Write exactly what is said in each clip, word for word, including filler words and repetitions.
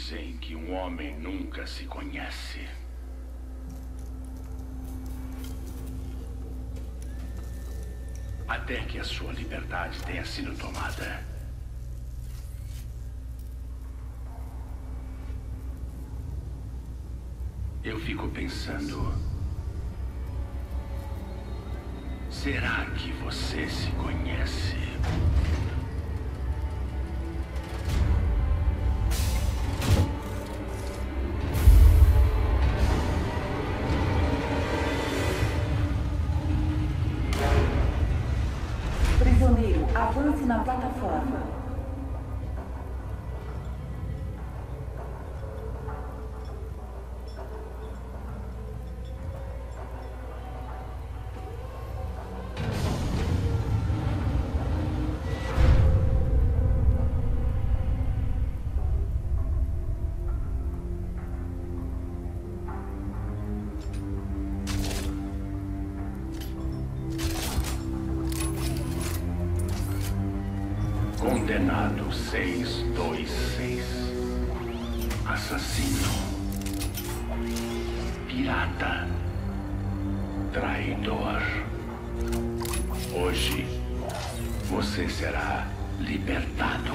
Dizem que um homem nunca se conhece. Até que a sua liberdade tenha sido tomada. Eu fico pensando... Será que você se conhece? Prisioneiro, avance na plataforma. Condenado seis dois seis. Assassino. Pirata. Traidor. Hoje, você será libertado.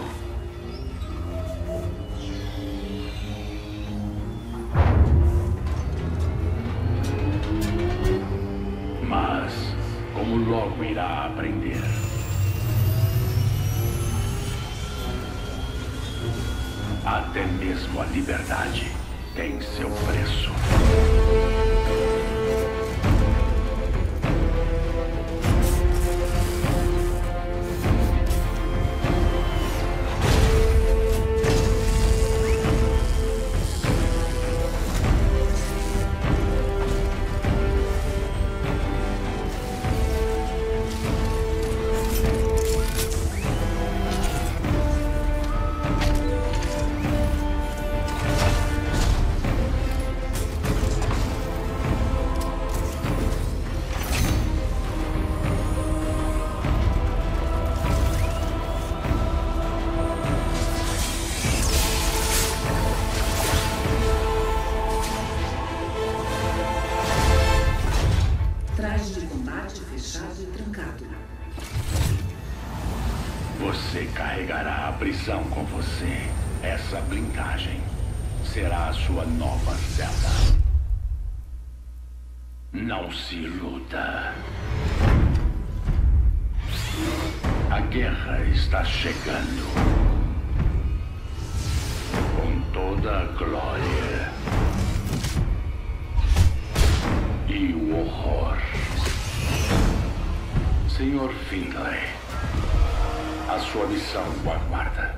Mas, como logo irá aprender, até mesmo a liberdade tem seu preço. Você carregará a prisão com você. Essa blindagem será a sua nova cela. Não se iluda. A guerra está chegando. Com toda a glória e o horror. senhor Findlay, a sua missão o aguarda.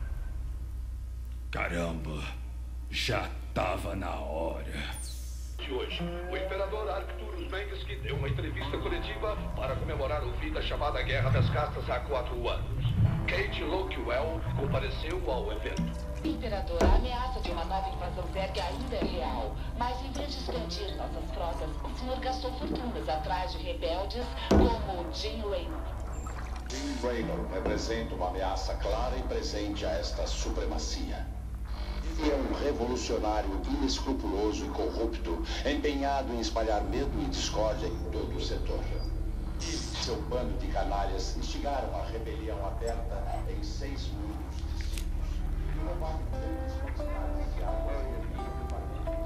Caramba, já tava na hora. De hoje, o imperador Arcturus Mengs deu uma entrevista coletiva para comemorar o fim da chamada Guerra das Castas há quatro anos. Kate Lockwell compareceu ao evento. Imperador, a ameaça de uma nova invasão Zerg ainda é real, mas em vez de expandir nossas frotas, o senhor gastou fortunas atrás de rebeldes como Jim Raynor. Jim Raynor representa uma ameaça clara e presente a esta supremacia. Ele é um revolucionário inescrupuloso e corrupto, empenhado em espalhar medo e discórdia em todo o setor. E seu bando de canalhas instigaram a rebelião aberta em seis mundos distintos. Provavelmente quantidades de água e do partido.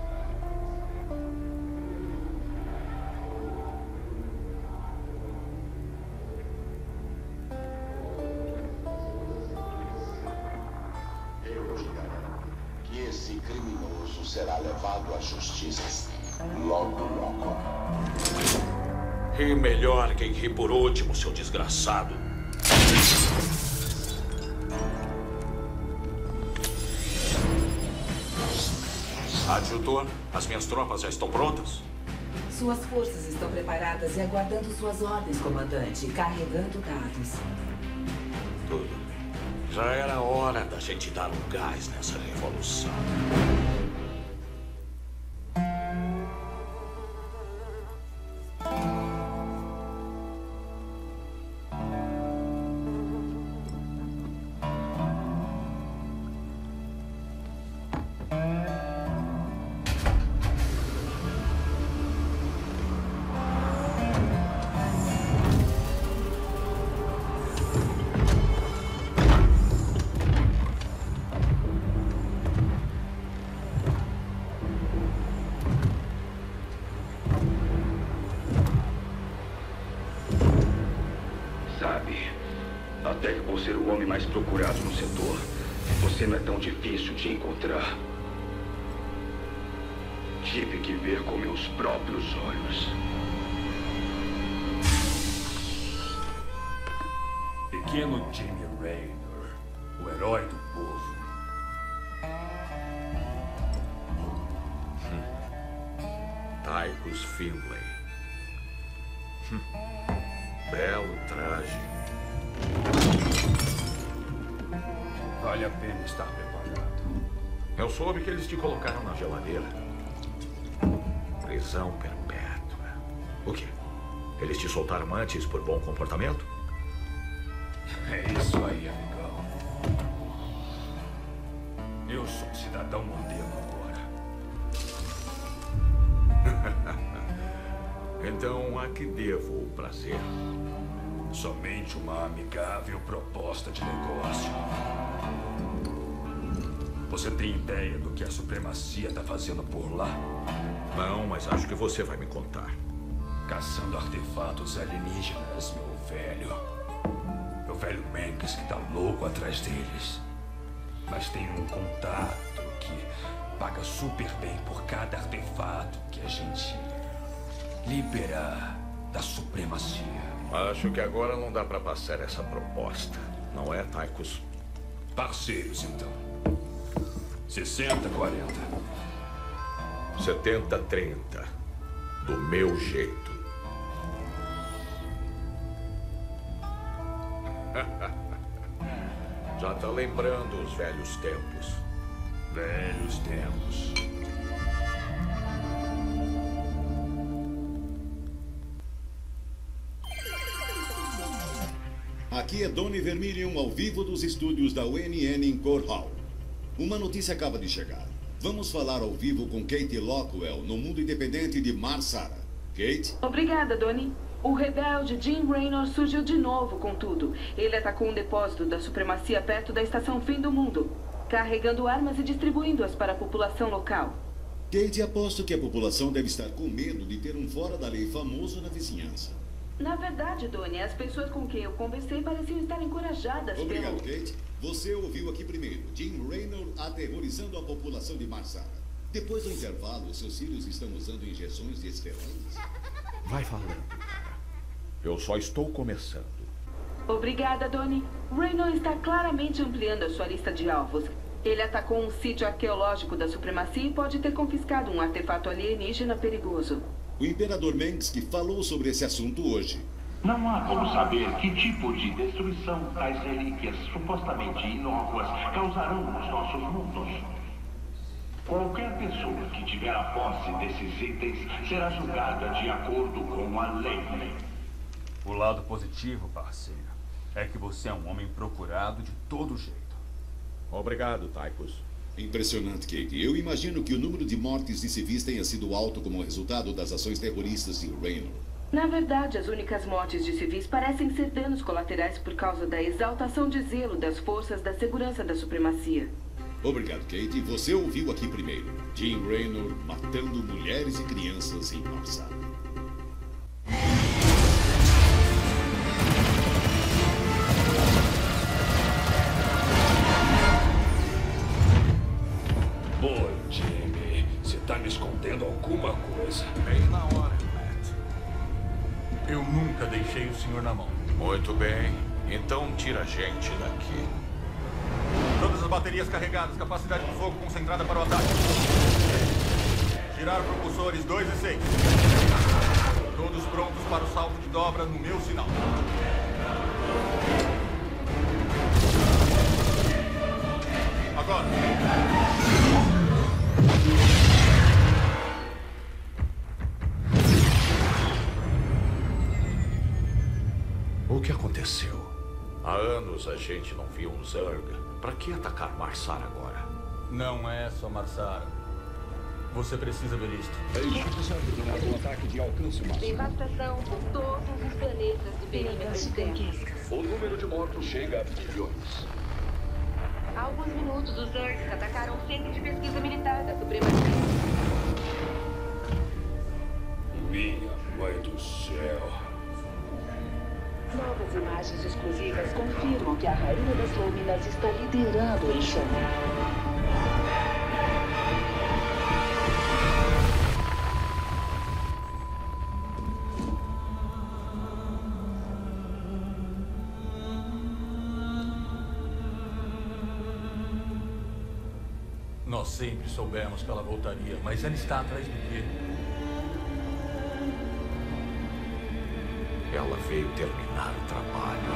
Eu te garanto que esse criminoso será levado à justiça logo, logo. E melhor quem ri por último, seu desgraçado. Adjutor, as minhas tropas já estão prontas? Suas forças estão preparadas e aguardando suas ordens, comandante, carregando dados. Tudo. Já era hora da gente dar um gás nessa revolução. mais procurado no setor. Você não é tão difícil de encontrar. Tive que ver com meus próprios olhos. Pequeno Jimmy Raynor, o herói do povo. Hum. Tychus Finlay. Hum. Belo traje. Vale a pena estar preparado. Eu soube que eles te colocaram na geladeira. Prisão perpétua. O quê? Eles te soltaram antes por bom comportamento? É isso aí, amigão. Eu sou um cidadão modelo agora. Então, a que devo o prazer? Somente uma amigável proposta de negócio. Você tem ideia do que a supremacia está fazendo por lá? Não, mas acho que você vai me contar. Caçando artefatos alienígenas, meu velho. Meu velho Manx que tá louco atrás deles. Mas tem um contato que paga super bem por cada artefato que a gente liberar da supremacia. Acho que agora não dá pra passar essa proposta. Não é, Tychus? Parceiros, então. sessenta a quarenta. setenta a trinta. Do meu jeito. Já tá lembrando os velhos tempos. Velhos tempos. Aqui é Donnie Vermilion ao vivo dos estúdios da U N N em Core Hall. Uma notícia acaba de chegar. Vamos falar ao vivo com Kate Lockwell no mundo independente de Mar-Sara. Kate? Obrigada, Donnie. O rebelde Jim Raynor surgiu de novo com tudo. Ele atacou um depósito da supremacia perto da estação Fim do Mundo, carregando armas e distribuindo-as para a população local. Kate, aposto que a população deve estar com medo de ter um fora-da-lei famoso na vizinhança. Na verdade, Donnie, as pessoas com quem eu conversei pareciam estar encorajadas. Obrigado, pelo... Kate. Você ouviu aqui primeiro. Jim Raynor aterrorizando a população de Mar-Sara. Depois do intervalo, seus filhos estão usando injeções de esteroides. Vai falando, cara. Eu só estou começando. Obrigada, Donnie. Raynor está claramente ampliando a sua lista de alvos. Ele atacou um sítio arqueológico da supremacia e pode ter confiscado um artefato alienígena perigoso. O Imperador Manx falou sobre esse assunto hoje. Não há como saber que tipo de destruição tais relíquias supostamente inócuas causarão nos nossos mundos. Qualquer pessoa que tiver a posse desses itens será julgada de acordo com a lei. O lado positivo, parceiro, é que você é um homem procurado de todo jeito. Obrigado, Tychus. Impressionante, Kate. Eu imagino que o número de mortes de civis tenha sido alto como resultado das ações terroristas de Raynor. Na verdade, as únicas mortes de civis parecem ser danos colaterais por causa da exaltação de zelo das forças da segurança da supremacia. Obrigado, Kate. Você ouviu aqui primeiro. Jim Raynor matando mulheres e crianças em Mar-Sara. Oi, Jimmy. Você tá me escondendo alguma coisa? Bem na hora, Matt. Eu nunca deixei o senhor na mão. Muito bem. Então tira a gente daqui. Todas as baterias carregadas, capacidade de fogo concentrada para o ataque. Girar propulsores dois e seis. Todos prontos para o salto de dobra no meu sinal. Agora. O que aconteceu? Há anos a gente não viu um Zerg. Pra que atacar Mar-Sara agora? Não é só Mar-Sara. Você precisa ver isto. A instituição determinado um ataque de alcance máximo. Devastação por todos os planetas do perímetro externo. O número de mortos chega a bilhões. Há alguns minutos, os Zergs atacaram o centro de pesquisa militar da supremacia. Minha mãe do céu. Novas imagens Reportagens exclusivas confirmam que a Rainha das Lâminas está liderando o enxame. Nós sempre soubemos que ela voltaria, mas ela está atrás do quê? Ela veio terminar o trabalho.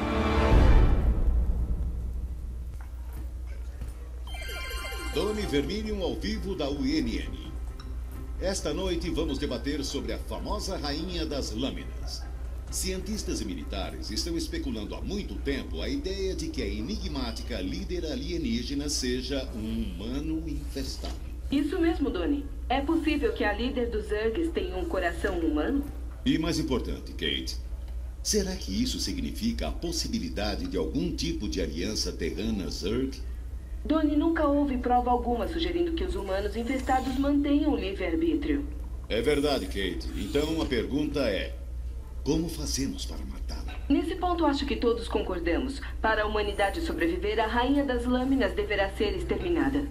Donnie Vermilion ao vivo da U N N. Esta noite vamos debater sobre a famosa Rainha das Lâminas. Cientistas e militares estão especulando há muito tempo a ideia de que a enigmática líder alienígena seja um humano infestado. Isso mesmo, Donnie. É possível que a líder dos Zergs tenha um coração humano? E mais importante, Kate, será que isso significa a possibilidade de algum tipo de aliança terrana Zerg? Donnie, nunca houve prova alguma sugerindo que os humanos infestados mantenham o livre-arbítrio. É verdade, Kate. Então a pergunta é: como fazemos para matá-la? Nesse ponto, acho que todos concordamos. Para a humanidade sobreviver, a Rainha das Lâminas deverá ser exterminada.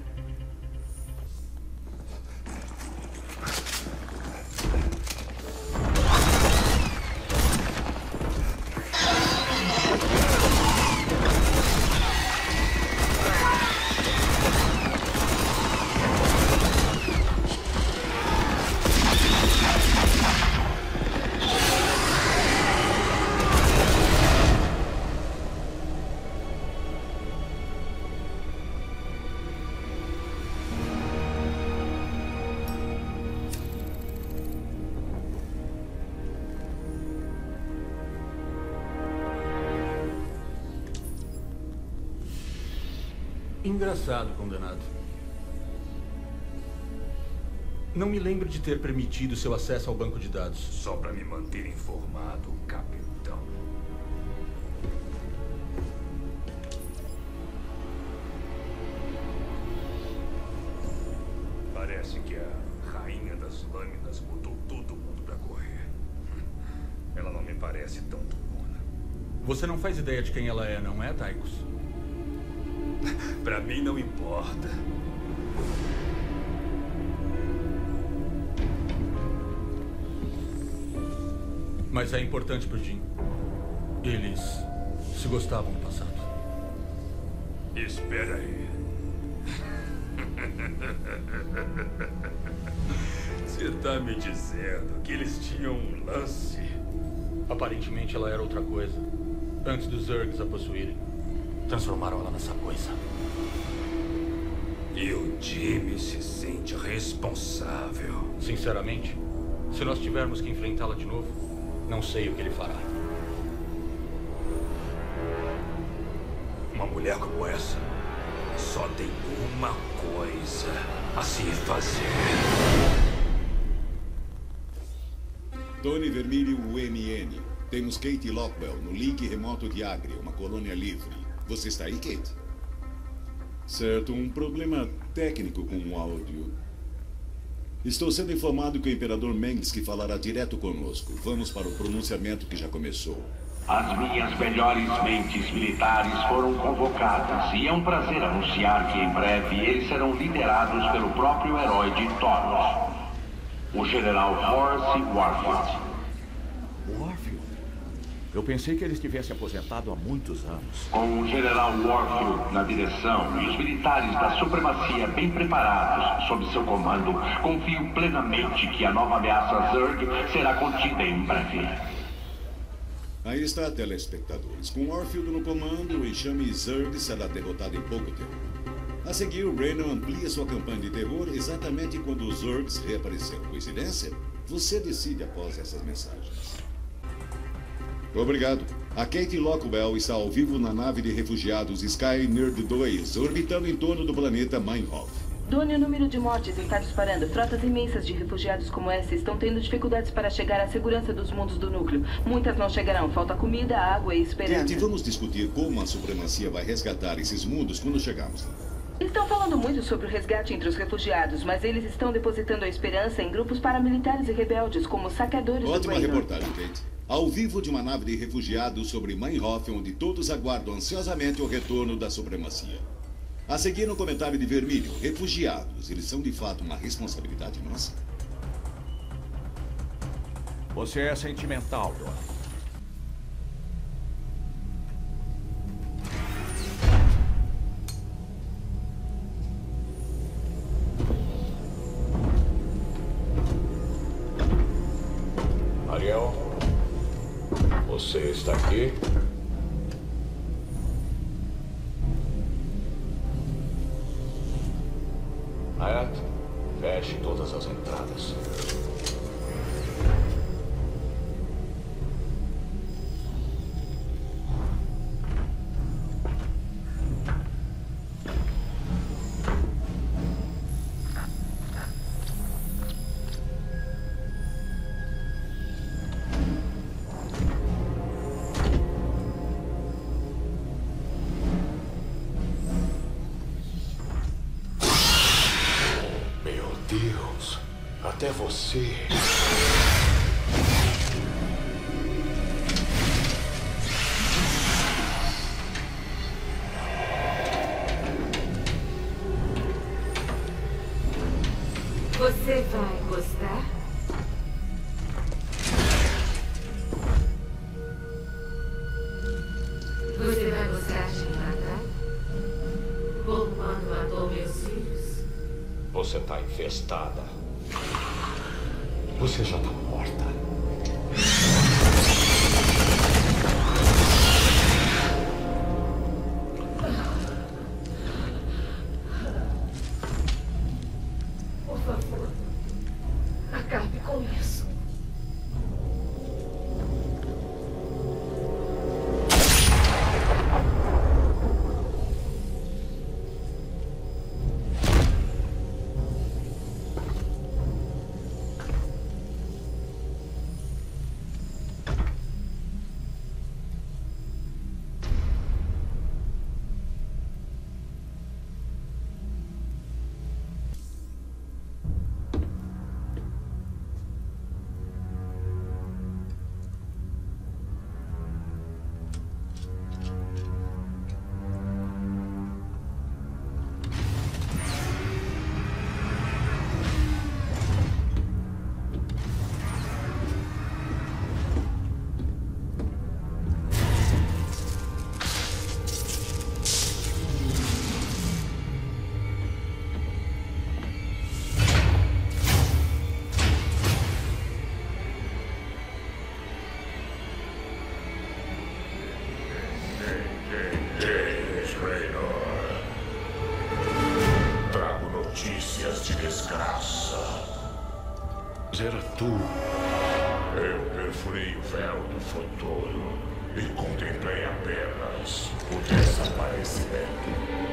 Engraçado, condenado. Não me lembro de ter permitido seu acesso ao banco de dados. Só para me manter informado, capitão. Parece que a Rainha das Lâminas botou todo mundo para correr. Ela não me parece tão turcona. Você não faz ideia de quem ela é, não é, Tychus? Pra mim não importa. Mas é importante pro Jim. Eles se gostavam no passado. Espera aí. Você tá me dizendo que eles tinham um lance? Aparentemente ela era outra coisa. Antes dos Zergs a possuírem. Transformaram ela nessa coisa. E o Jimmy se sente responsável. Sinceramente, se nós tivermos que enfrentá-la de novo, não sei o que ele fará. Uma mulher como essa só tem uma coisa a se fazer. Donnie Vermilion, U N N. Temos Kate Lockwell no link remoto de Agri, uma colônia livre. Você está aí, Kate? Certo, um problema técnico com o áudio. Estou sendo informado que o Imperador Mengsk falará direto conosco. Vamos para o pronunciamento que já começou. As minhas melhores mentes militares foram convocadas e é um prazer anunciar que em breve eles serão liderados pelo próprio herói de Taurus, o General Horace Warfield. Warfield? Eu pensei que ele estivesse aposentado há muitos anos. Com o General Warfield na direção e os militares da supremacia bem preparados sob seu comando, confio plenamente que a nova ameaça Zerg será contida em breve. Aí está, telespectadores. Com Warfield no comando, o enxame Zerg será derrotado em pouco tempo. A seguir, Reynor amplia sua campanha de terror exatamente quando os Zergs reapareceram. Coincidência? Você decide após essas mensagens. Obrigado. A Kate Lockwell está ao vivo na nave de refugiados Sky Nerd dois, orbitando em torno do planeta Meinhof. Donnie, o número de mortes está disparando. Frotas imensas de refugiados como essa estão tendo dificuldades para chegar à segurança dos mundos do núcleo. Muitas não chegarão. Falta comida, água e esperança. Kate, vamos discutir como a supremacia vai resgatar esses mundos quando chegarmos lá. Estão falando muito sobre o resgate entre os refugiados, mas eles estão depositando a esperança em grupos paramilitares e rebeldes, como os saqueadores do Ótima Reino. reportagem, Kate. Ao vivo de uma nave de refugiados sobre Meinhof, onde todos aguardam ansiosamente o retorno da supremacia. A seguir no comentário de Vermílio, refugiados, eles são de fato uma responsabilidade nossa? Você é sentimental, Dora. Ariel, você está aqui? Hayat, feche todas as entradas. Até você. Você vai gostar? Você vai gostar de me matar? Como quando matou meus filhos? Você está infestada. Você já está morta. Por favor, acabe com isso. Era tu. Eu perfurei o véu do futuro e contemplei apenas o desaparecimento.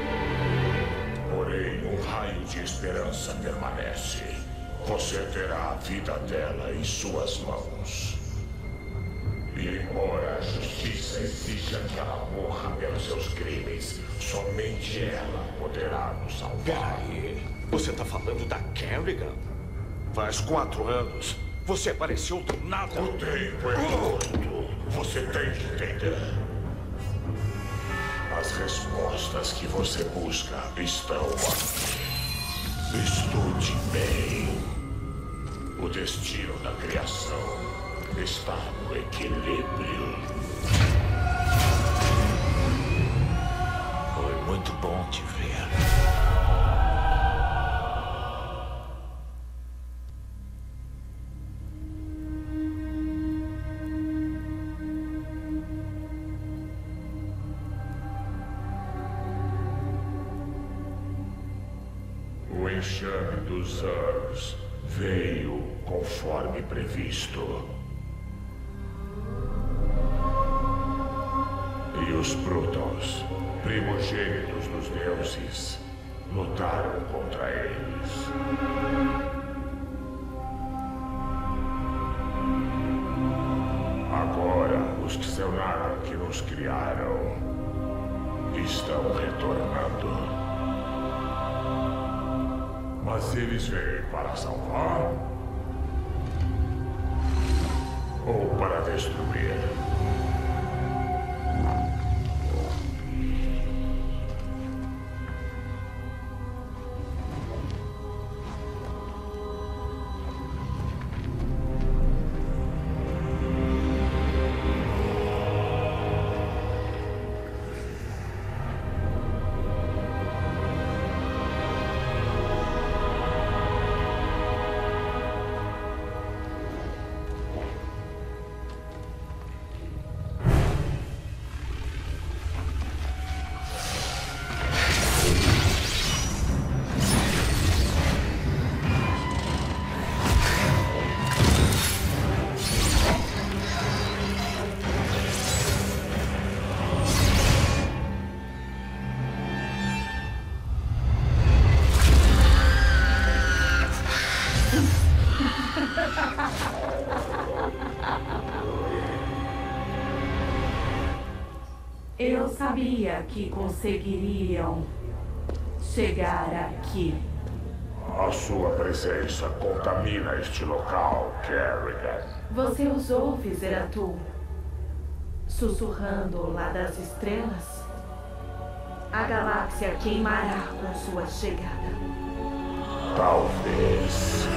Porém, um raio de esperança permanece. Você terá a vida dela em suas mãos. E embora a justiça exija que ela morra pelos seus crimes, somente ela poderá nos salvar. Peraí, você tá falando da Kerrigan? Faz quatro anos, você apareceu do nada. O tempo é curto. Você tem que entender. As respostas que você busca estão aqui. Estude bem. O destino da criação está no equilíbrio. Foi muito bom te ver. O enxame dos Urs veio conforme previsto. E os Protons, primogênitos dos deuses, lutaram contra eles. Agora, os Xelnar que nos criaram estão retornando. Mas eles vêm para salvar? ou para destruir. Eu sabia que conseguiriam chegar aqui. A sua presença contamina este local, Kerrigan. Você os ouve, Zeratul, sussurrando lá das estrelas? A galáxia queimará com sua chegada. Talvez.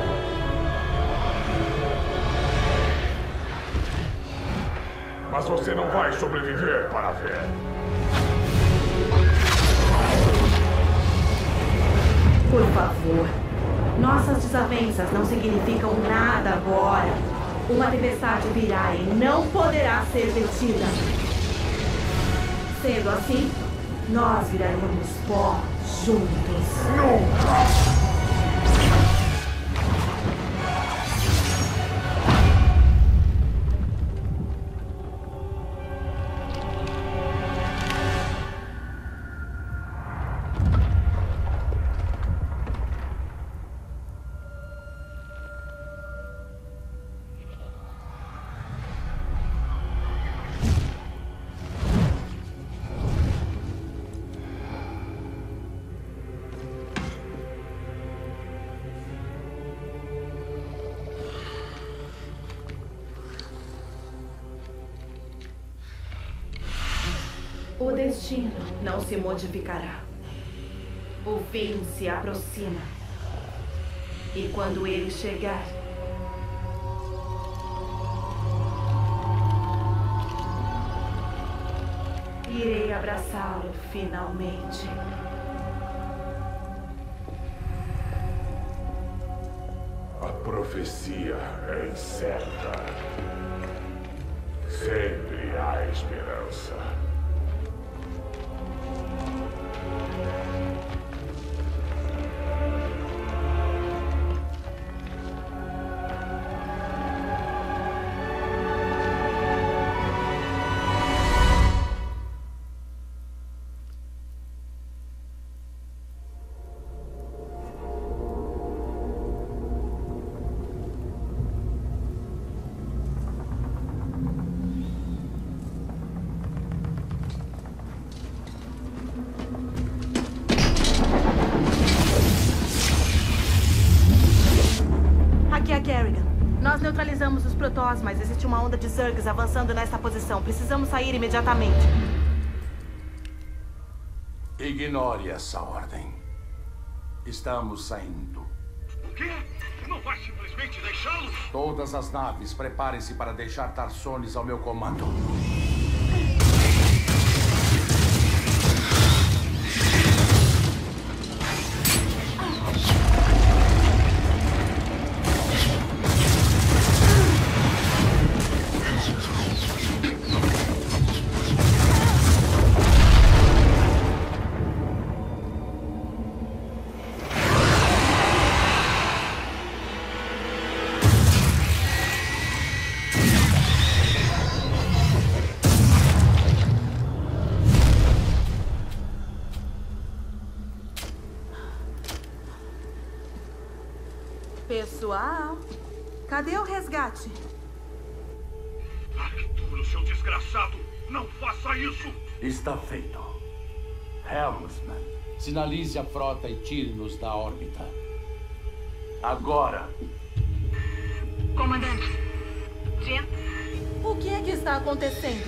Mas você não vai sobreviver para ver. Por favor. Nossas desavenças não significam nada agora. Uma tempestade virá e não poderá ser detida. Sendo assim, nós viraremos pó juntos. Nunca! O destino não se modificará. O fim se aproxima. E quando ele chegar, irei abraçá-lo finalmente. A profecia é incerta. Sempre há esperança. Nós neutralizamos os Protoss, mas existe uma onda de Zergs avançando nesta posição. Precisamos sair imediatamente. Ignore essa ordem. Estamos saindo. O quê? Não vai simplesmente deixá-los? Todas as naves, preparem-se para deixar Tarsones ao meu comando. Pessoal, cadê o resgate? Arcturo, seu desgraçado! Não faça isso! Está feito. Helmsman, sinalize a frota e tire-nos da órbita. Agora! Comandante, Jim, está acontecendo?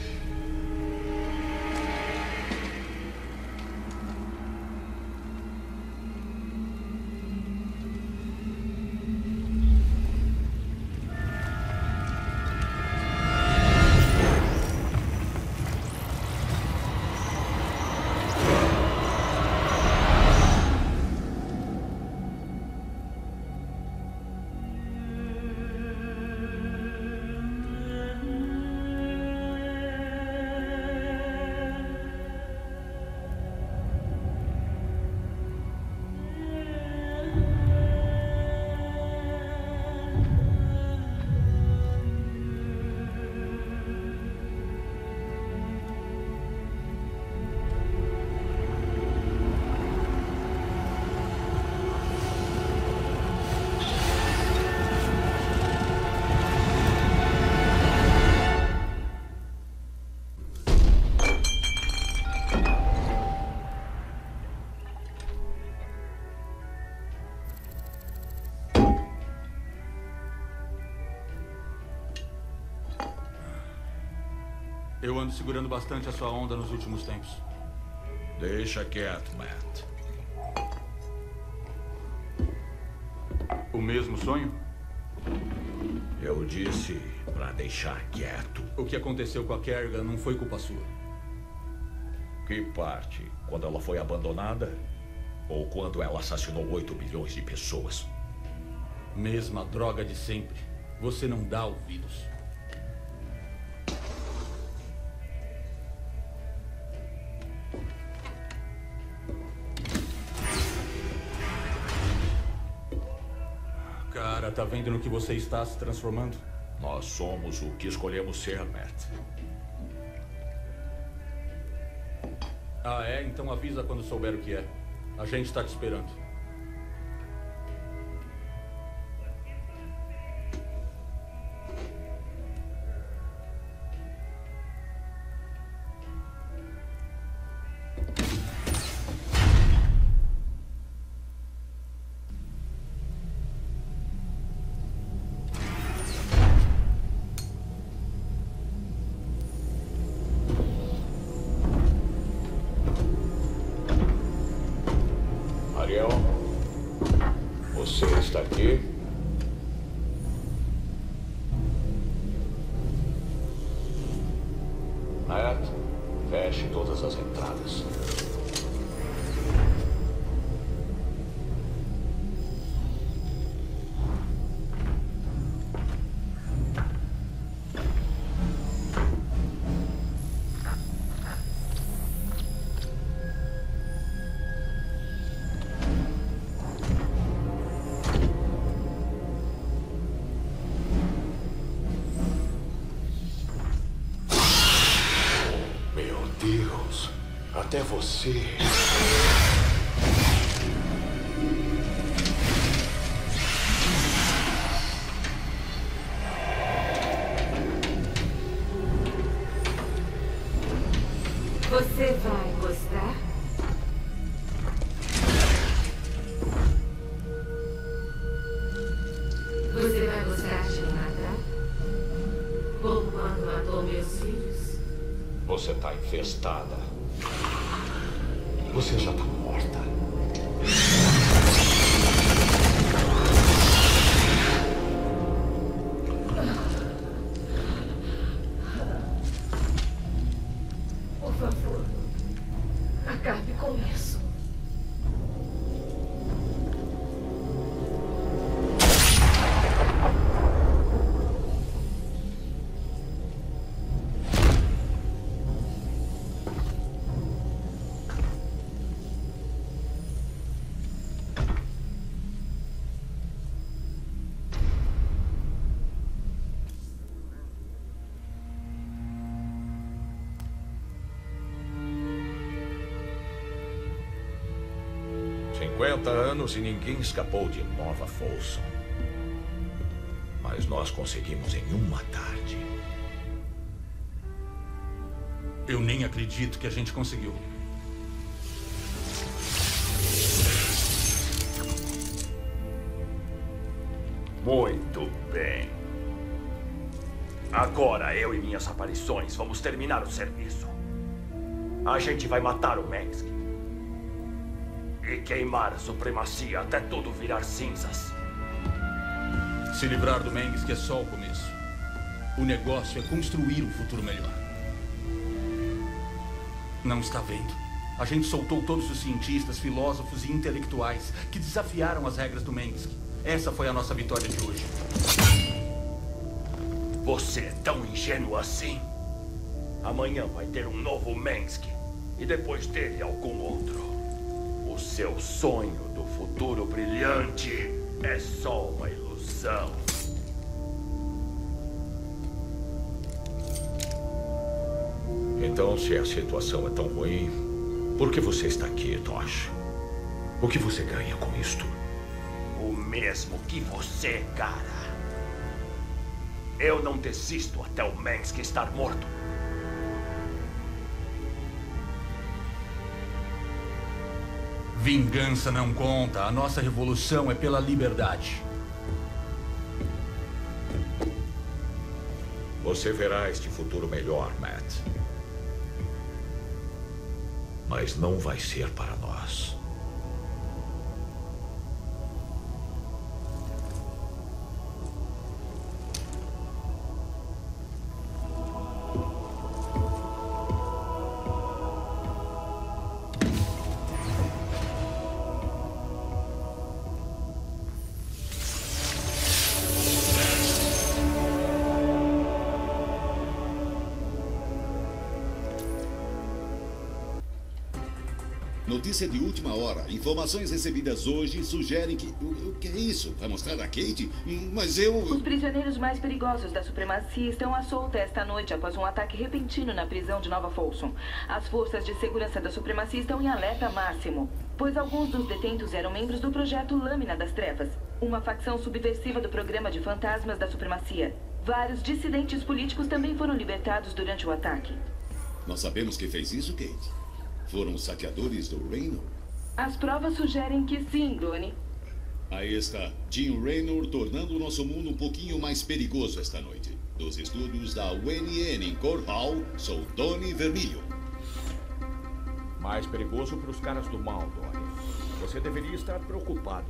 Eu ando segurando bastante a sua onda nos últimos tempos. Deixa quieto, Matt. O mesmo sonho? Eu disse pra deixar quieto. O que aconteceu com a Kerrigan não foi culpa sua. Que parte? Quando ela foi abandonada? Ou quando ela assassinou oito bilhões de pessoas? Mesma droga de sempre. Você não dá ouvidos. Cara, tá vendo no que você está se transformando? Nós somos o que escolhemos ser, Matt. Ah, é? Então avisa quando souber o que é. A gente tá te esperando. Ariel, você está aqui? Matt, feche todas as entradas. Até você. Você vai gostar? Você vai gostar de nadar? Como quando matou meus filhos? Você está infestada. Você já está morta. Por favor, acabe com isso. cinquenta anos e ninguém escapou de Nova Folsom. Mas nós conseguimos em uma tarde. Eu nem acredito que a gente conseguiu. Muito bem. Agora, eu e minhas aparições vamos terminar o serviço. A gente vai matar o Mengsk e queimar a supremacia até tudo virar cinzas. Se livrar do Mengsk é só o começo. O negócio é construir um futuro melhor. Não está vendo? A gente soltou todos os cientistas, filósofos e intelectuais que desafiaram as regras do Mengsk. Essa foi a nossa vitória de hoje. Você é tão ingênuo assim? Amanhã vai ter um novo Mengsk e depois dele algum outro. O seu sonho do futuro brilhante é só uma ilusão. Então, se a situação é tão ruim, por que você está aqui, Tosh? O que você ganha com isto? O mesmo que você, cara. Eu não desisto até o Mengsk estar morto. Vingança não conta. A nossa revolução é pela liberdade. Você verá este futuro melhor, Matt. Mas não vai ser para nós. Notícia de última hora. Informações recebidas hoje sugerem que... O, o que é isso? Vai mostrar a Kate? Mas eu... Os prisioneiros mais perigosos da supremacia estão à solta esta noite após um ataque repentino na prisão de Nova Folsom. As forças de segurança da supremacia estão em alerta máximo, pois alguns dos detentos eram membros do projeto Lâmina das Trevas, uma facção subversiva do programa de fantasmas da supremacia. Vários dissidentes políticos também foram libertados durante o ataque. Nós sabemos quem fez isso, Kate? Foram os saqueadores do Raynor? As provas sugerem que sim, Donnie. Aí está, Jim Raynor tornando o nosso mundo um pouquinho mais perigoso esta noite. Dos estúdios da U N N em Core Hall, sou Donnie Vermillion. Mais perigoso para os caras do mal, Donnie. Você deveria estar preocupado.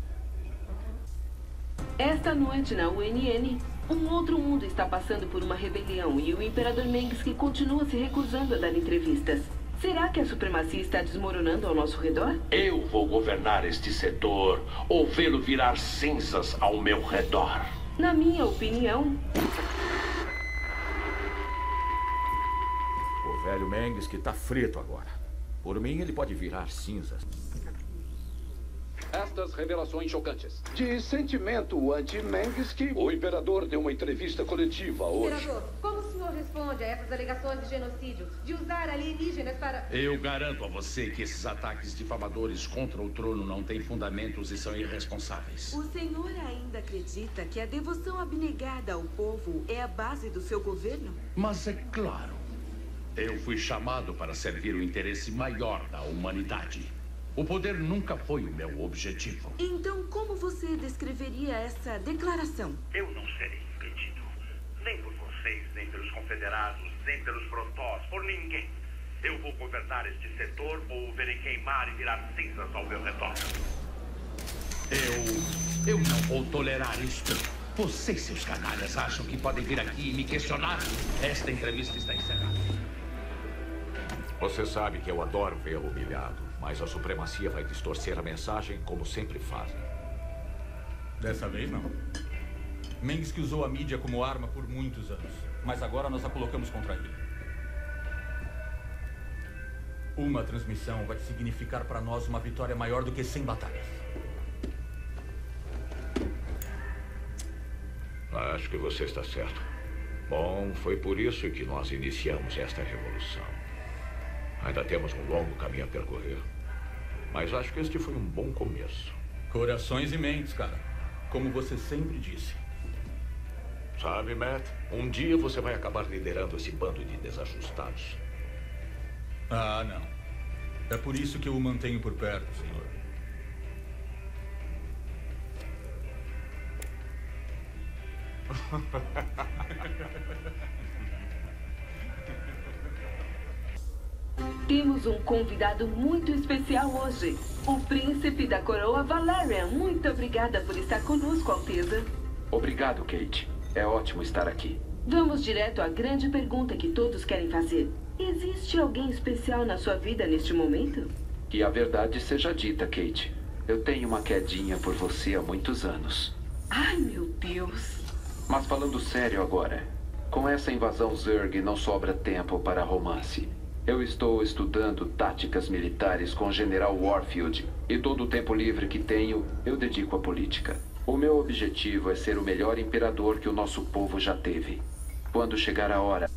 Esta noite na U N N, um outro mundo está passando por uma rebelião e o Imperador Mengsk continua se recusando a dar entrevistas. Será que a supremacia está desmoronando ao nosso redor? Eu vou governar este setor ou vê-lo virar cinzas ao meu redor. Na minha opinião... O velho Mengsk está frito agora. Por mim, ele pode virar cinzas. Estas revelações chocantes. De sentimento anti-Mengsk, o Imperador deu uma entrevista coletiva hoje. Imperador, como o senhor responde a essas alegações de genocídio, de usar alienígenas para... Eu garanto a você que esses ataques difamadores contra o trono não têm fundamentos e são irresponsáveis. O senhor ainda acredita que a devoção abnegada ao povo é a base do seu governo? Mas é claro. Eu fui chamado para servir o interesse maior da humanidade. O poder nunca foi o meu objetivo. Então, como você descreveria essa declaração? Eu não serei impedido. Nem por vocês, nem pelos confederados, nem pelos protós, por ninguém. Eu vou governar este setor ou o verei queimar e virar cinzas ao meu redor. Eu... eu não vou tolerar isto. Vocês, seus canalhas, acham que podem vir aqui e me questionar? Esta entrevista está encerrada. Você sabe que eu adoro vê-lo humilhado. Mas a supremacia vai distorcer a mensagem como sempre fazem. Dessa vez, não. Mengsk usou a mídia como arma por muitos anos. Mas agora nós a colocamos contra ele. Uma transmissão vai significar para nós uma vitória maior do que cem batalhas. Acho que você está certo. Bom, foi por isso que nós iniciamos esta revolução. Ainda temos um longo caminho a percorrer. Mas acho que este foi um bom começo. Corações e mentes, cara. Como você sempre disse. Sabe, Matt? Um dia você vai acabar liderando esse bando de desajustados. Ah, não. É por isso que eu o mantenho por perto, senhor. Temos um convidado muito especial hoje. O príncipe da coroa Valerian. Muito obrigada por estar conosco, Alteza. Obrigado, Kate. É ótimo estar aqui. Vamos direto à grande pergunta que todos querem fazer. Existe alguém especial na sua vida neste momento? Que a verdade seja dita, Kate. Eu tenho uma quedinha por você há muitos anos. Ai, meu Deus. Mas falando sério agora, com essa invasão Zerg não sobra tempo para romance. Eu estou estudando táticas militares com o general Warfield e todo o tempo livre que tenho eu dedico à política. O meu objetivo é ser o melhor imperador que o nosso povo já teve. Quando chegar a hora...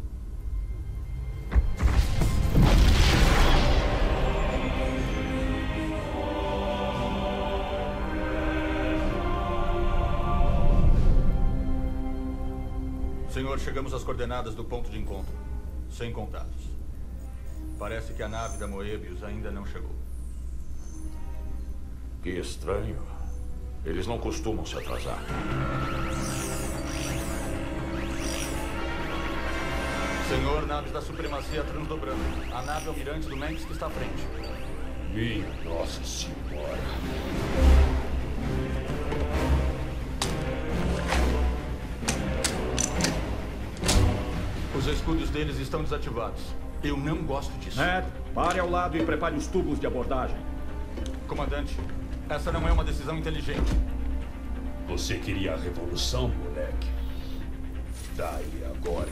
Senhor, chegamos às coordenadas do ponto de encontro. Sem contatos. Parece que a nave da Moebius ainda não chegou. Que estranho. Eles não costumam se atrasar. Senhor, naves da supremacia transdobrando. A nave almirante do Mengsk está à frente. Minha Nossa Senhora. Os escudos deles estão desativados. Eu não gosto disso. Ned, pare ao lado e prepare os tubos de abordagem. Comandante, essa não é uma decisão inteligente. Você queria a revolução, moleque? Tá aí agora.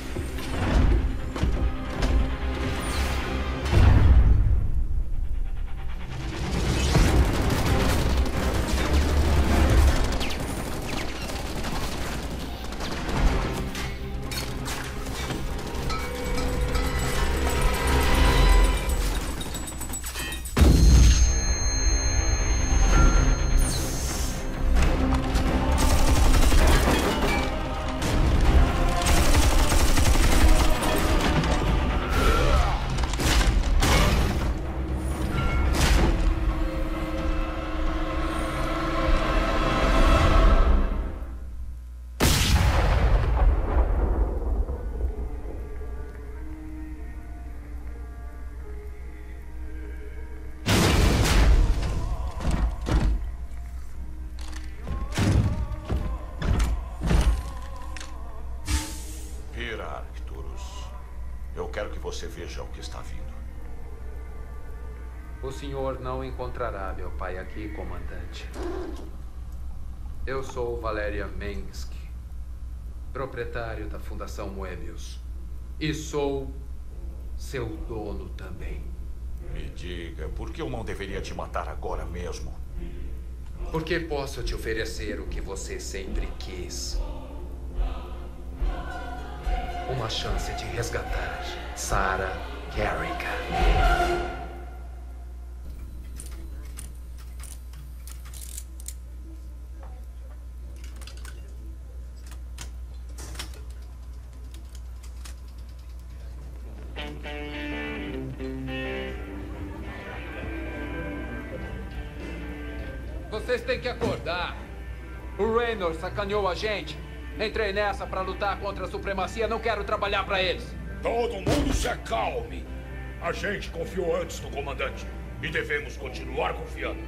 Você veja o que está vindo. O senhor não encontrará meu pai aqui, comandante. Eu sou Valerian Mengsk, proprietário da Fundação Moebius. E sou seu dono também. Me diga, por que eu não deveria te matar agora mesmo? Porque posso te oferecer o que você sempre quis. Uma chance de resgatar Sarah Kerrigan. Vocês têm que acordar. O Raynor sacaneou a gente. Entrei nessa pra lutar contra a supremacia. Não quero trabalhar pra eles. Todo mundo se acalme. A gente confiou antes no comandante. E devemos continuar confiando.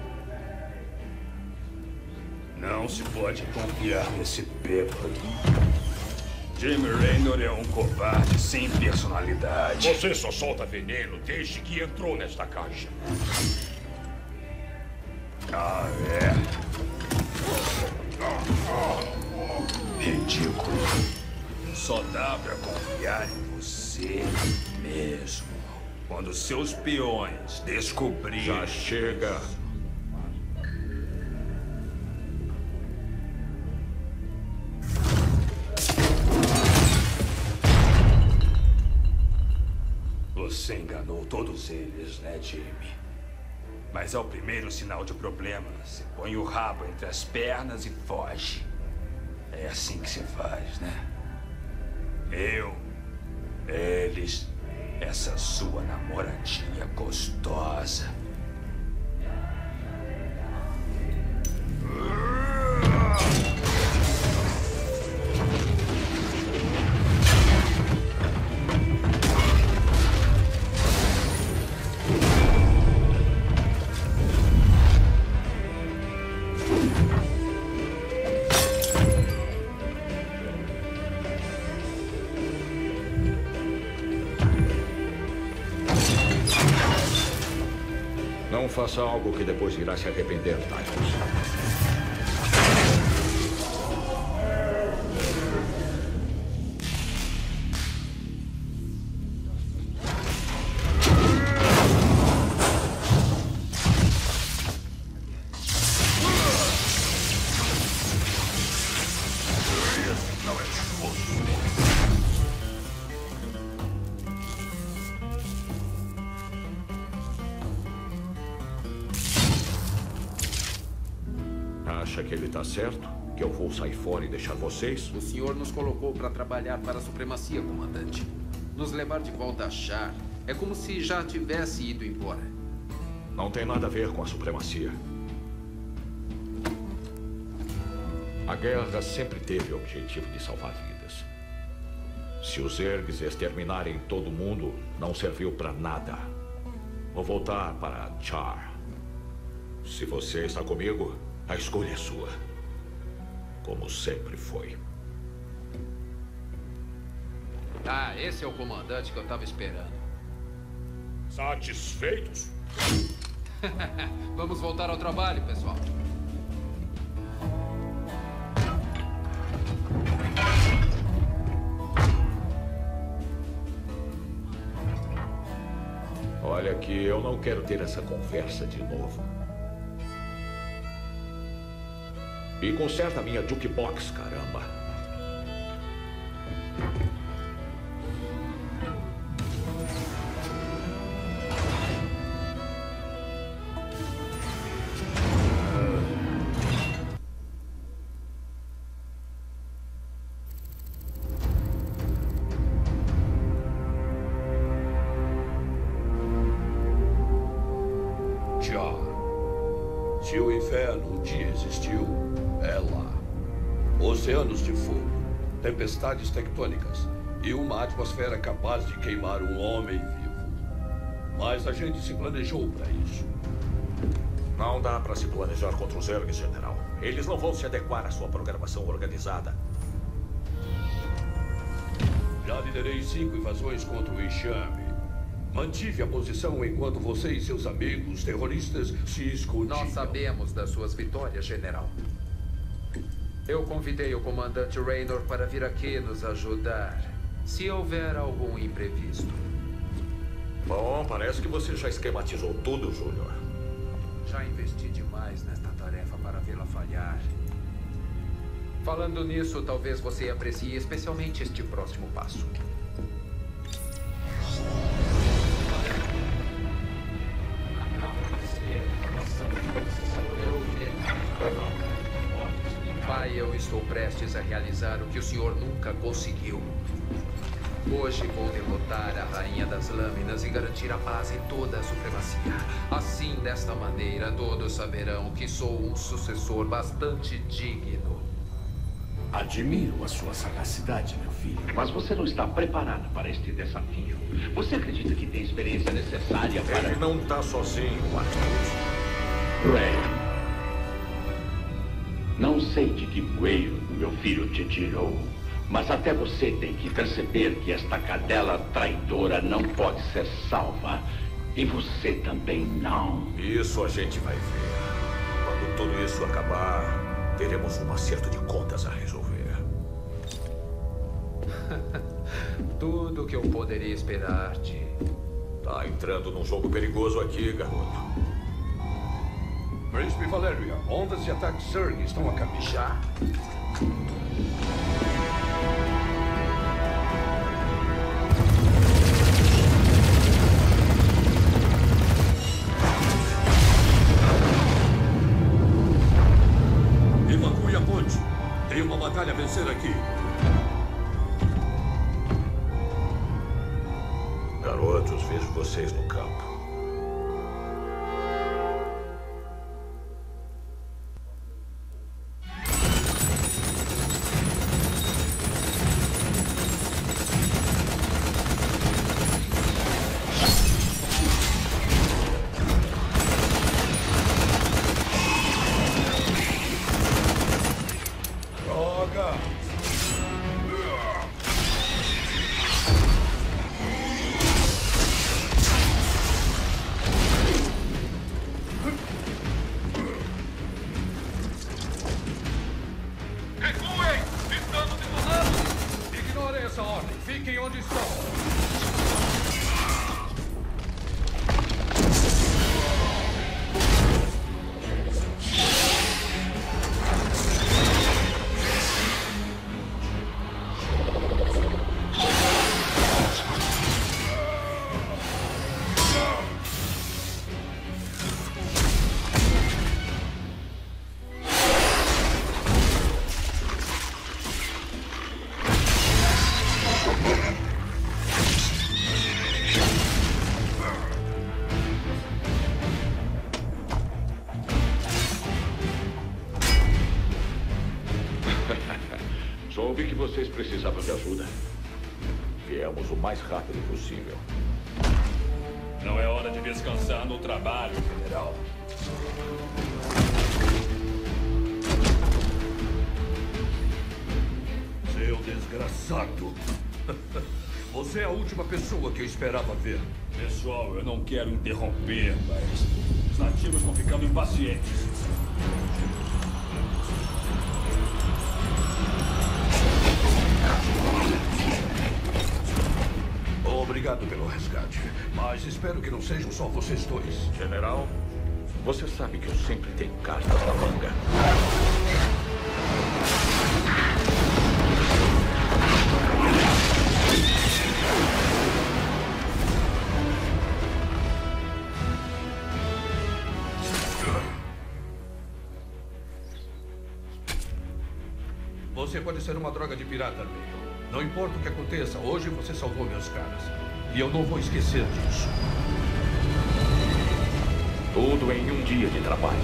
Não se pode confiar nesse bêbado. Jimmy Raynor é um covarde sem personalidade. Você só solta veneno desde que entrou nesta caixa. Ah, é? Ridículo. Só dá pra confiar em você mesmo. Quando seus peões descobrirem... Já chega. Você enganou todos eles, né, Jimmy? Mas ao primeiro sinal de problema, você põe o rabo entre as pernas e foge. É assim que se faz, né? Eu, eles, essa sua namoradinha gostosa. Não faça algo que depois irá se arrepender, Titus. Acha que ele está certo? Que eu vou sair fora e deixar vocês? O senhor nos colocou para trabalhar para a supremacia, comandante. Nos levar de volta a Char é como se já tivesse ido embora. Não tem nada a ver com a supremacia. A guerra sempre teve o objetivo de salvar vidas. Se os Zergs exterminarem todo mundo, não serviu para nada. Vou voltar para Char. Se você está comigo, a escolha é sua. Como sempre foi. Ah, esse é o comandante que eu estava esperando. Satisfeitos? Vamos voltar ao trabalho, pessoal. Olha aqui, eu não quero ter essa conversa de novo. E conserta a minha jukebox, caramba. Char. Se o inferno um dia existiu, é lá. Oceanos de fogo, tempestades tectônicas e uma atmosfera capaz de queimar um homem vivo. Mas a gente se planejou para isso. Não dá para se planejar contra os Zergs, general. Eles não vão se adequar à sua programação organizada. Já liderei cinco invasões contra o enxame. Mantive a posição enquanto você e seus amigos terroristas se escondiam. Nós sabemos das suas vitórias, general. Eu convidei o comandante Raynor para vir aqui nos ajudar, se houver algum imprevisto. Bom, parece que você já esquematizou tudo, Júnior. Já investi demais nesta tarefa para vê-la falhar. Falando nisso, talvez você aprecie especialmente este próximo passo. Pai, eu estou prestes a realizar o que o senhor nunca conseguiu. Hoje vou derrotar a Rainha das Lâminas e garantir a paz em toda a supremacia. Assim, desta maneira, todos saberão que sou um sucessor bastante digno. Admiro a sua sagacidade, meu filho. Mas você não está preparado para este desafio. Você acredita que tem a experiência necessária para... Ele não está sozinho, Atreus. Ray. Não sei de que bueiro meu filho te tirou, mas até você tem que perceber que esta cadela traidora não pode ser salva. E você também não. Isso a gente vai ver. Quando tudo isso acabar, teremos um acerto de contas a resolver. Tudo o que eu poderia esperar de... Tá entrando num jogo perigoso aqui, garoto. Príncipe Valéria, ondas de ataque Zerg estão a caminho. Já? Evacue a ponte. Tem uma batalha a vencer aqui. Garotos, vejo vocês no campo. precisava de ajuda. Viemos o mais rápido possível. Não é hora de descansar no trabalho, general. Seu desgraçado. Você é a última pessoa que eu esperava ver. Pessoal, eu não quero interromper, mas os nativos estão ficando impacientes. Obrigado pelo resgate, mas espero que não sejam só vocês dois. General, você sabe que eu sempre tenho cartas na manga. Você pode ser uma droga de pirata, Bacon. Não importa o que aconteça, hoje você salvou meus caras. E eu não vou esquecer disso. Tudo em um dia de trabalho.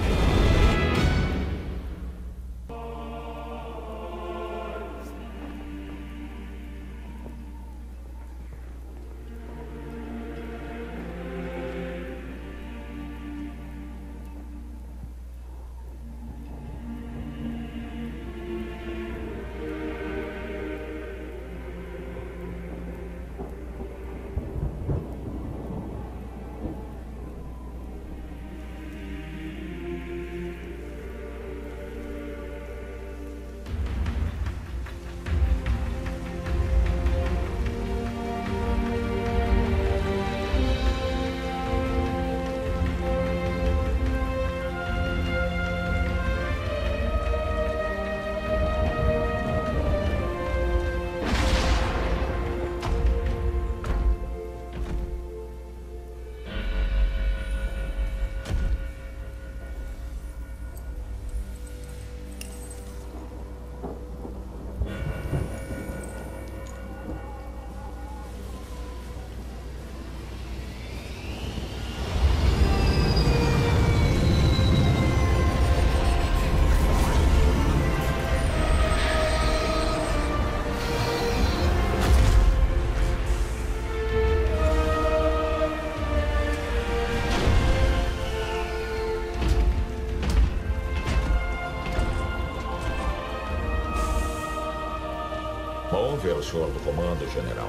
Bom ver o senhor do comando, general.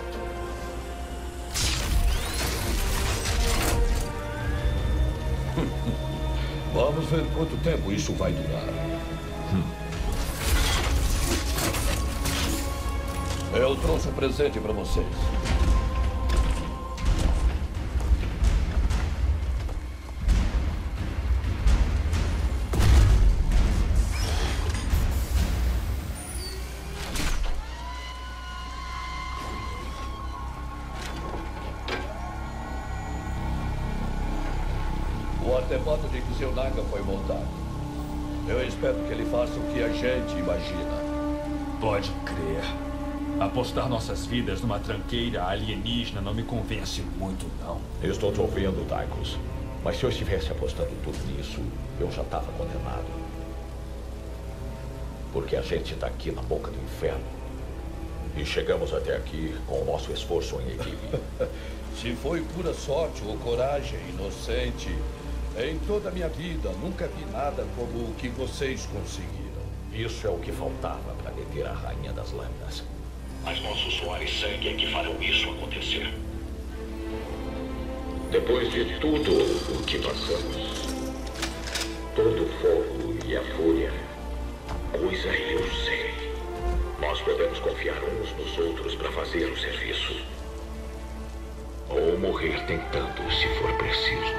Vamos ver quanto tempo isso vai durar. Hum. Eu trouxe um presente para vocês. O artefato de Xionaga foi montado. Eu espero que ele faça o que a gente imagina. Pode crer. Apostar nossas vidas numa tranqueira alienígena não me convence muito, não. Eu estou te ouvindo, Dykos. Mas se eu estivesse apostando tudo nisso, eu já estava condenado. Porque a gente está aqui na boca do inferno. E chegamos até aqui com o nosso esforço em equipe. Se foi pura sorte ou coragem inocente, em toda a minha vida nunca vi nada como o que vocês conseguiram. Isso é o que faltava para deter a Rainha das Lâminas. Mas nosso suor e sangue é que farão isso acontecer. Depois de tudo o que passamos, todo o fogo e a fúria, coisa eu sei. Nós podemos confiar uns nos outros para fazer o serviço. Ou morrer tentando, se for preciso.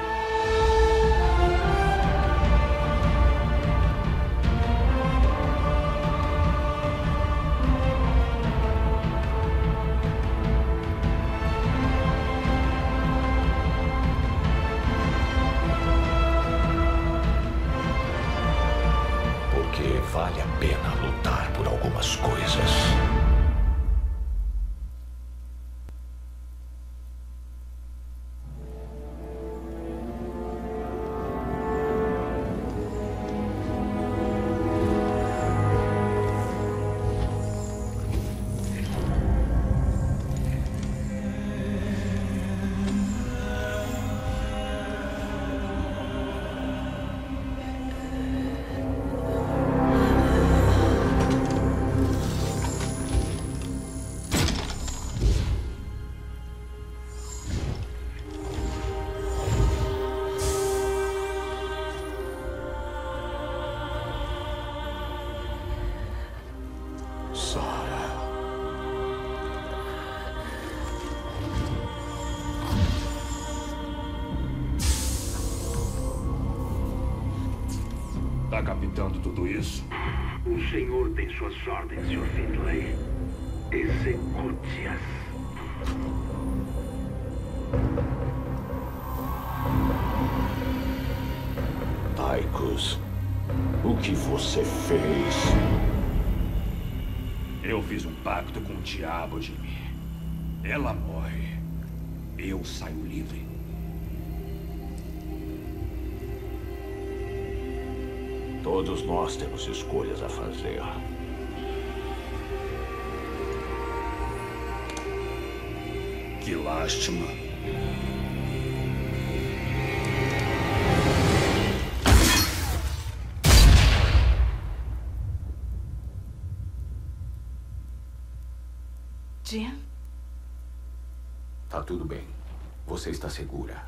Porque vale a pena lutar por algumas coisas. inventando tudo isso? O senhor tem suas ordens, senhor Findlay. Execute-as. Tychus, o que você fez? Eu fiz um pacto com o diabo, Jimmy. Ela morre. Eu saio livre. Todos nós temos escolhas a fazer. Que lástima. Jim? Tá tudo bem. Você está segura.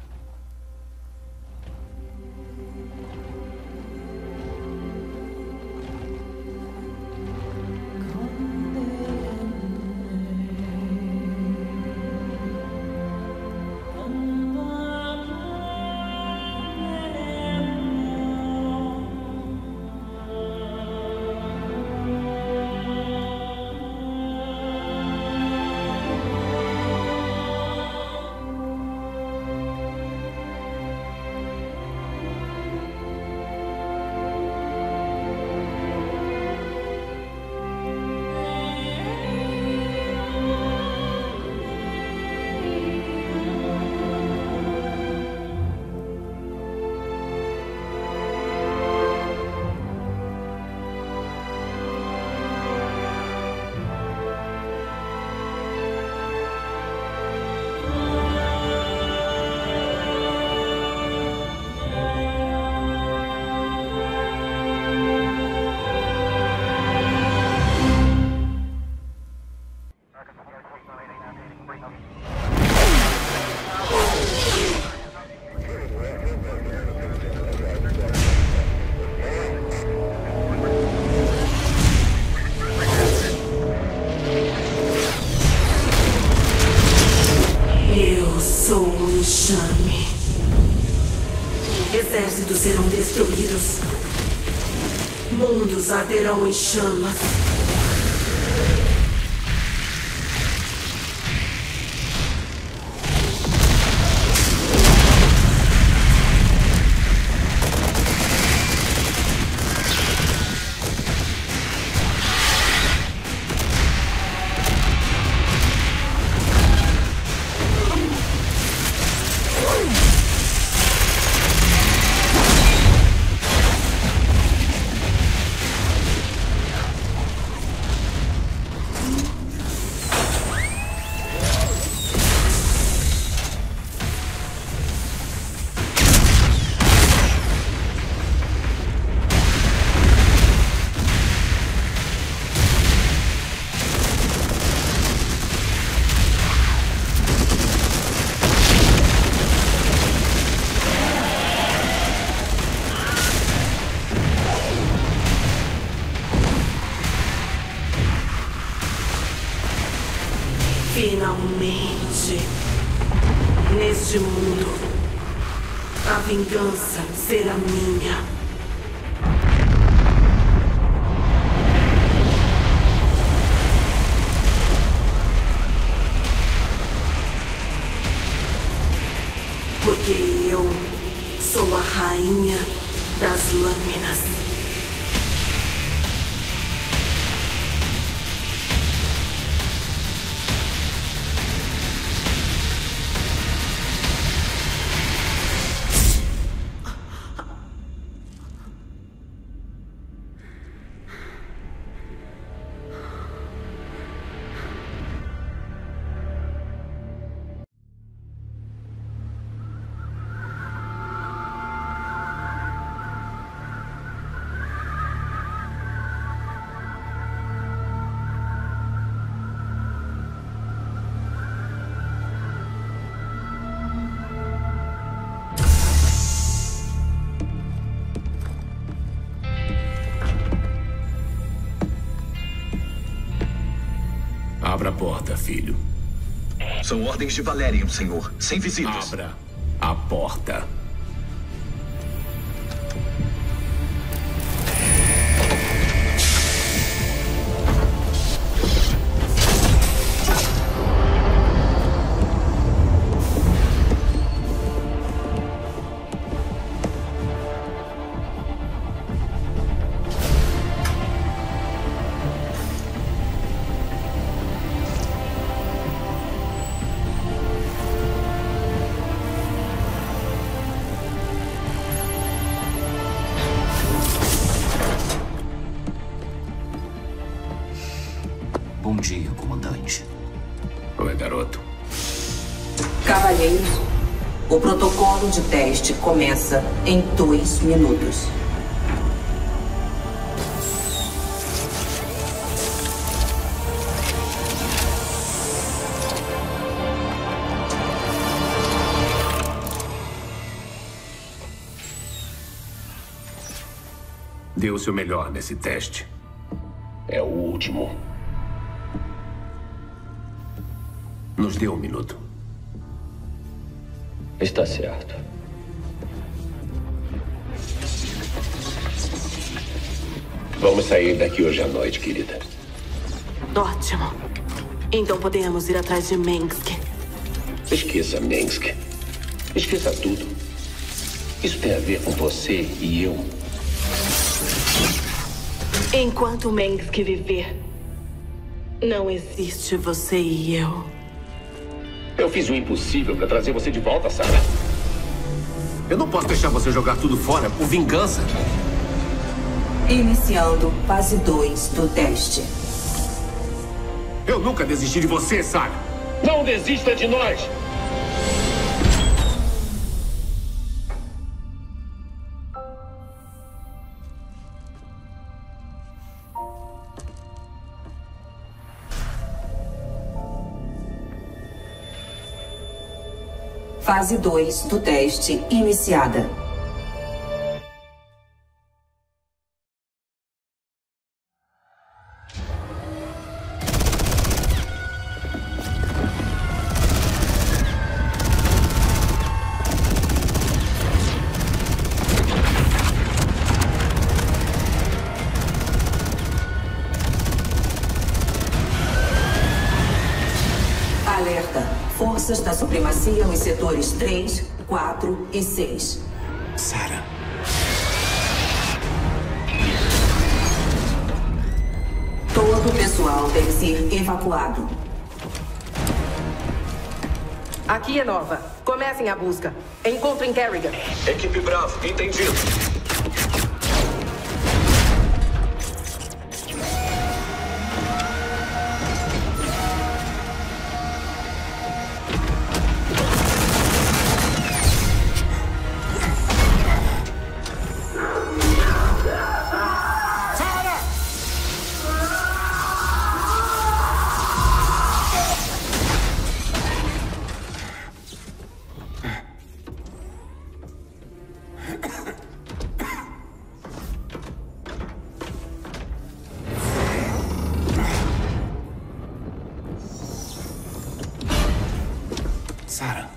Enxame. Exércitos serão destruídos. Mundos arderão em chamas. Finalmente, neste mundo, a vingança será minha. Porque eu sou a rainha das lâminas. Abra a porta, filho. São ordens de Valerian, senhor. Sem visitas. Abra a porta. é, garoto? Cavalheiros, o protocolo de teste começa em dois minutos. Dê o seu melhor nesse teste. É o último. Nos dê um minuto. Está certo. Vamos sair daqui hoje à noite, querida. Ótimo. Então podemos ir atrás de Mengsk. Esqueça Mengsk. Esqueça tudo. Isso tem a ver com você e eu. Enquanto Mengsk viver, não existe você e eu. Eu fiz o impossível para trazer você de volta, Sarah. Eu não posso deixar você jogar tudo fora por vingança. Iniciando fase dois do teste. Eu nunca desisti de você, Sarah. Não desista de nós! Fase dois do teste iniciada. Forças da supremacia nos setores três, quatro e seis. Sarah. Todo o pessoal deve ser evacuado. Aqui é Nova. Comecem a busca. Encontrem Kerrigan. Equipe Bravo, entendido. Sarah.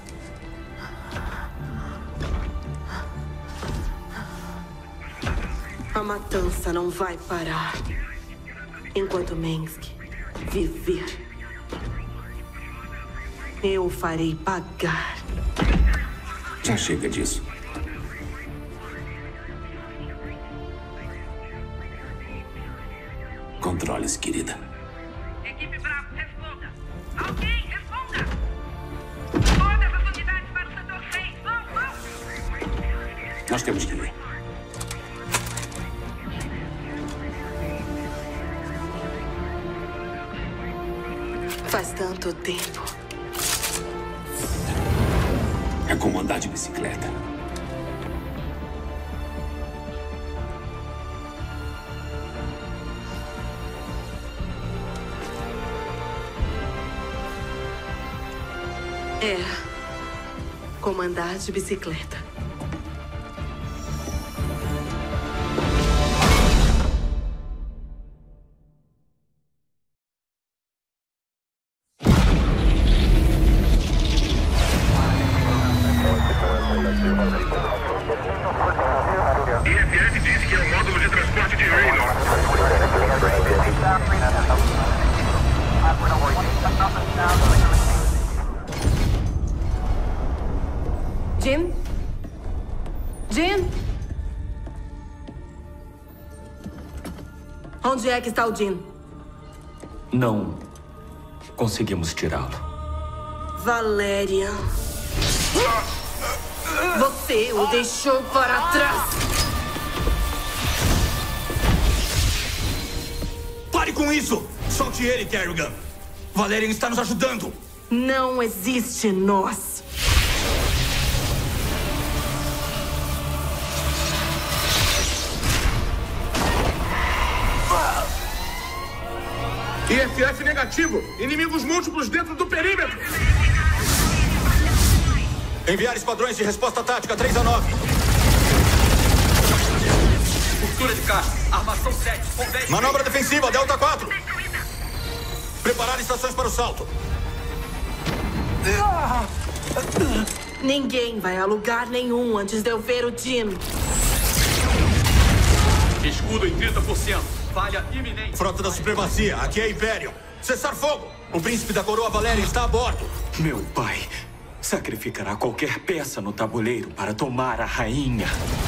A matança não vai parar enquanto Mengsk viver. Eu o farei pagar. Já chega disso. Controle-se, querida. Equipe Bravo, responda. Alguém responda. Todas as unidades para o setor seis. Vão, vão. Nós temos que ir. Faz tanto tempo. É como andar de bicicleta. É. Como andar de bicicleta. I F F diz que é o módulo de transporte de Raynor. Jim? Jim? Onde é que está o Jim? Não conseguimos tirá-lo. Valerian. Você o deixou para trás. Pare com isso! Solte ele, Kerrigan. Valerian está nos ajudando. Não existe nós. I F F negativo. Inimigos múltiplos dentro do perímetro. Enviar esquadrões de resposta tática três a nove. Postura de caixa. Armação sete. Com dez. Manobra defensiva, Delta quatro. Preparar estações para o salto. Ninguém vai a lugar nenhum antes de eu ver o Jim. Escudo em trinta por cento. Falha iminente. Frota da Supremacia, aqui é Império. Cessar fogo. O príncipe da coroa Valéria está a bordo. Meu pai sacrificará qualquer peça no tabuleiro para tomar a rainha.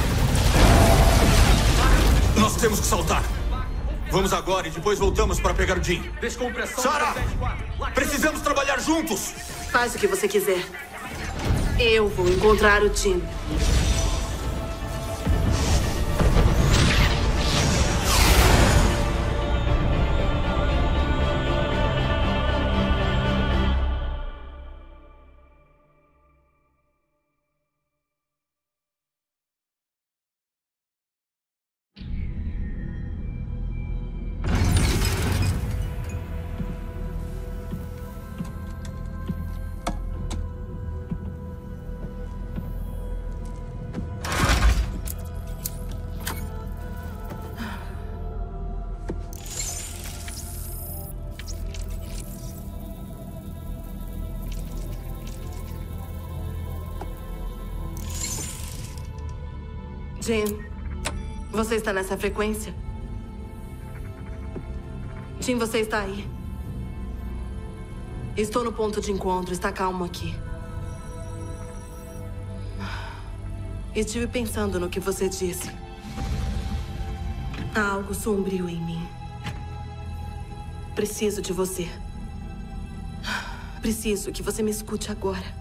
Nós temos que saltar. Vamos agora e depois voltamos para pegar o Jim. Descompressão. Sarah! Precisamos trabalhar juntos. Faz o que você quiser. Eu vou encontrar o Jim. Jim, você está nessa frequência? Jim, você está aí? Estou no ponto de encontro. Está calmo aqui. Estive pensando no que você disse. Há algo sombrio em mim. Preciso de você. Preciso que você me escute agora.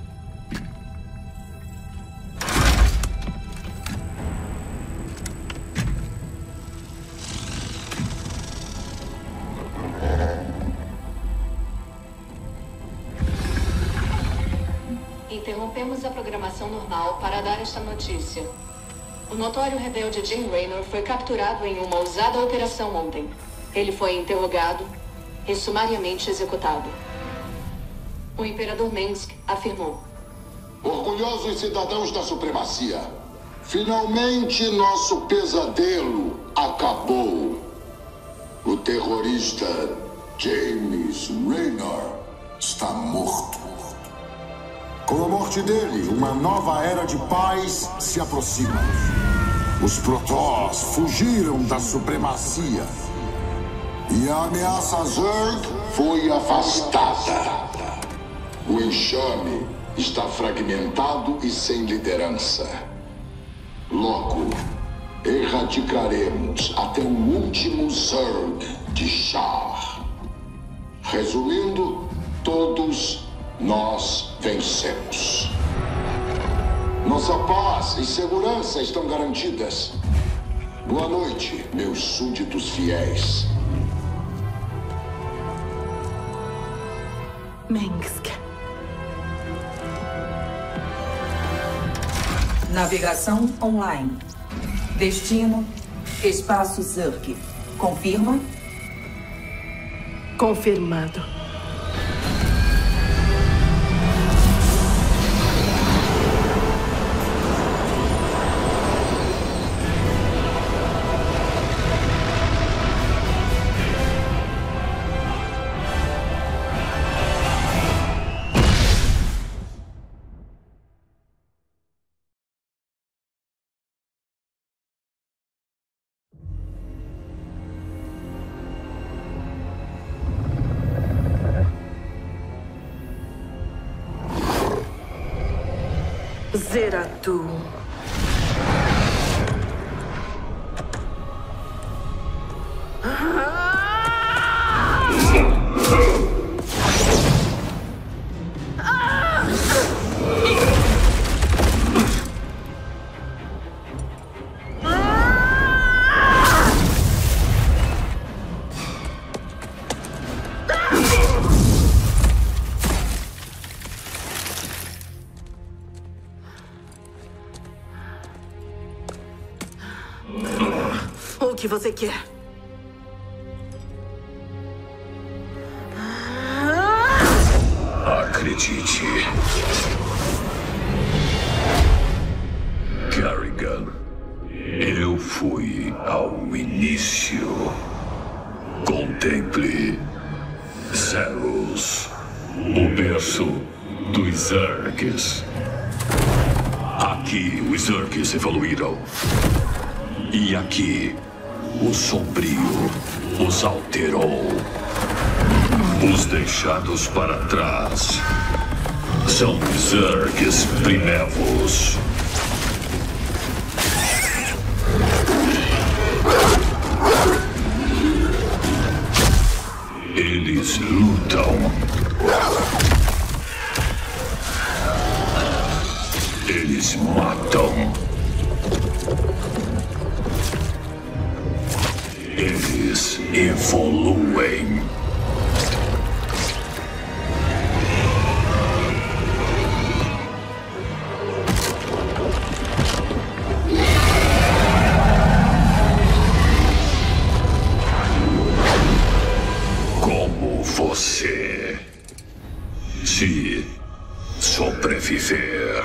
Interrompemos a programação normal para dar esta notícia. O notório rebelde Jim Raynor foi capturado em uma ousada operação ontem. Ele foi interrogado e sumariamente executado. O Imperador Mengsk afirmou: orgulhosos cidadãos da supremacia, finalmente nosso pesadelo acabou. O terrorista James Raynor está morto. Com a morte dele, uma nova era de paz se aproxima. Os Protoss fugiram da supremacia. E a ameaça Zerg foi afastada. O enxame está fragmentado e sem liderança. Logo, erradicaremos até o último Zerg de Shar. Resumindo, todos nós vencemos. Nossa paz e segurança estão garantidas. Boa noite, meus súditos fiéis. Mengsk. Navegação online. Destino: Espaço Zerg. Confirma? Confirmado. Zeratu. que você quer. Acredite. Kerrigan, eu fui ao início. Contemple Cerus, o berço dos Zergs. Aqui os Zergs evoluíram. E aqui o Sombrio os alterou. Os deixados para trás são os Zergs primevos. Eles lutam. Eles matam. Eles evoluem. Como você se sobreviver?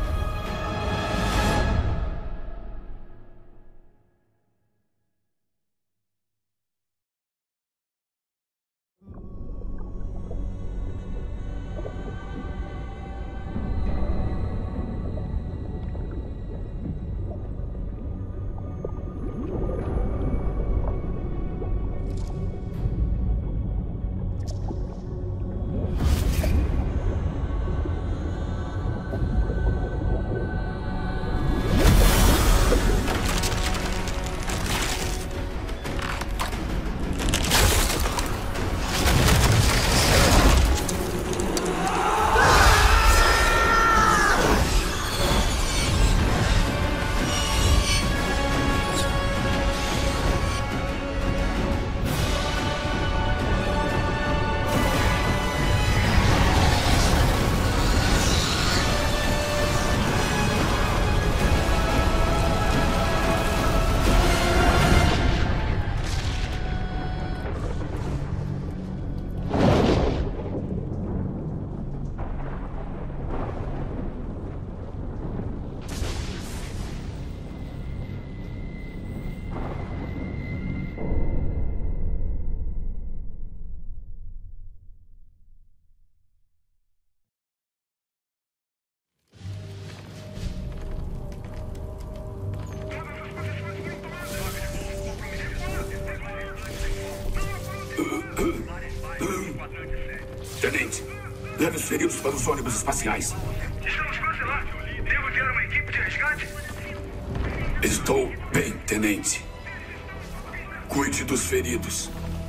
Tenente, leve os feridos para os ônibus espaciais. Estamos quase lá. Devo enviar uma equipe de resgate? Estou bem, Tenente. Cuide dos feridos.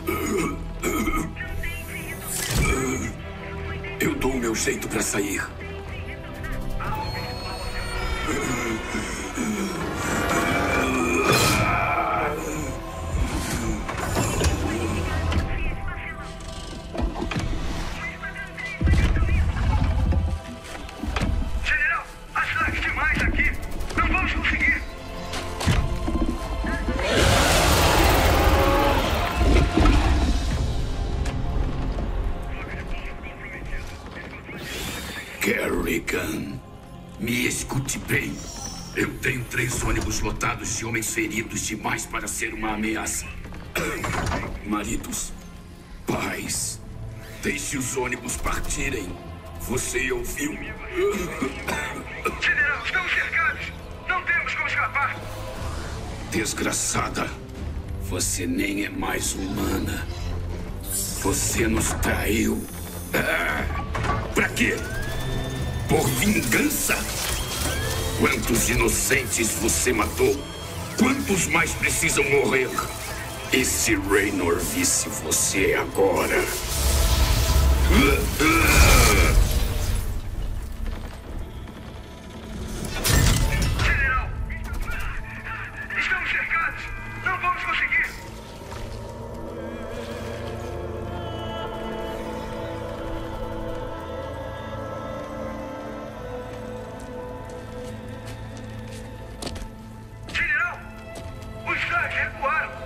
Eu dou o meu jeito para sair. Kerrigan, me escute bem. Eu tenho três ônibus lotados de homens feridos demais para ser uma ameaça. Maridos, pais, deixe os ônibus partirem. Você ouviu? General, estamos cercados. Não temos como escapar. Desgraçada, você nem é mais humana. Você nos traiu. Ah, pra quê? Por vingança? Quantos inocentes você matou? Quantos mais precisam morrer? E se Raynor visse você agora? General! Estamos cercados! Não vamos conseguir! General! Os Zergs recuaram!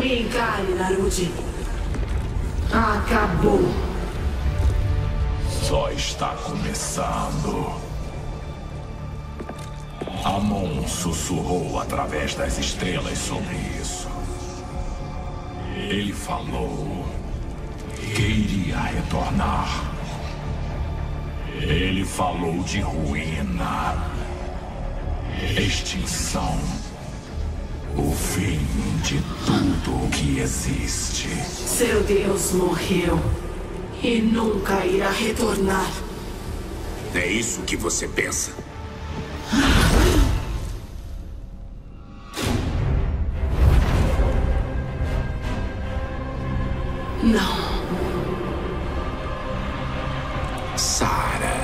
Encare, Narudi. Acabou. Só está começando. Amon sussurrou através das estrelas sobre isso. Ele falou que iria retornar. Ele falou de ruína, extinção, o fim de tudo o que existe. Seu Deus morreu e nunca irá retornar. É isso que você pensa? Não. Sarah.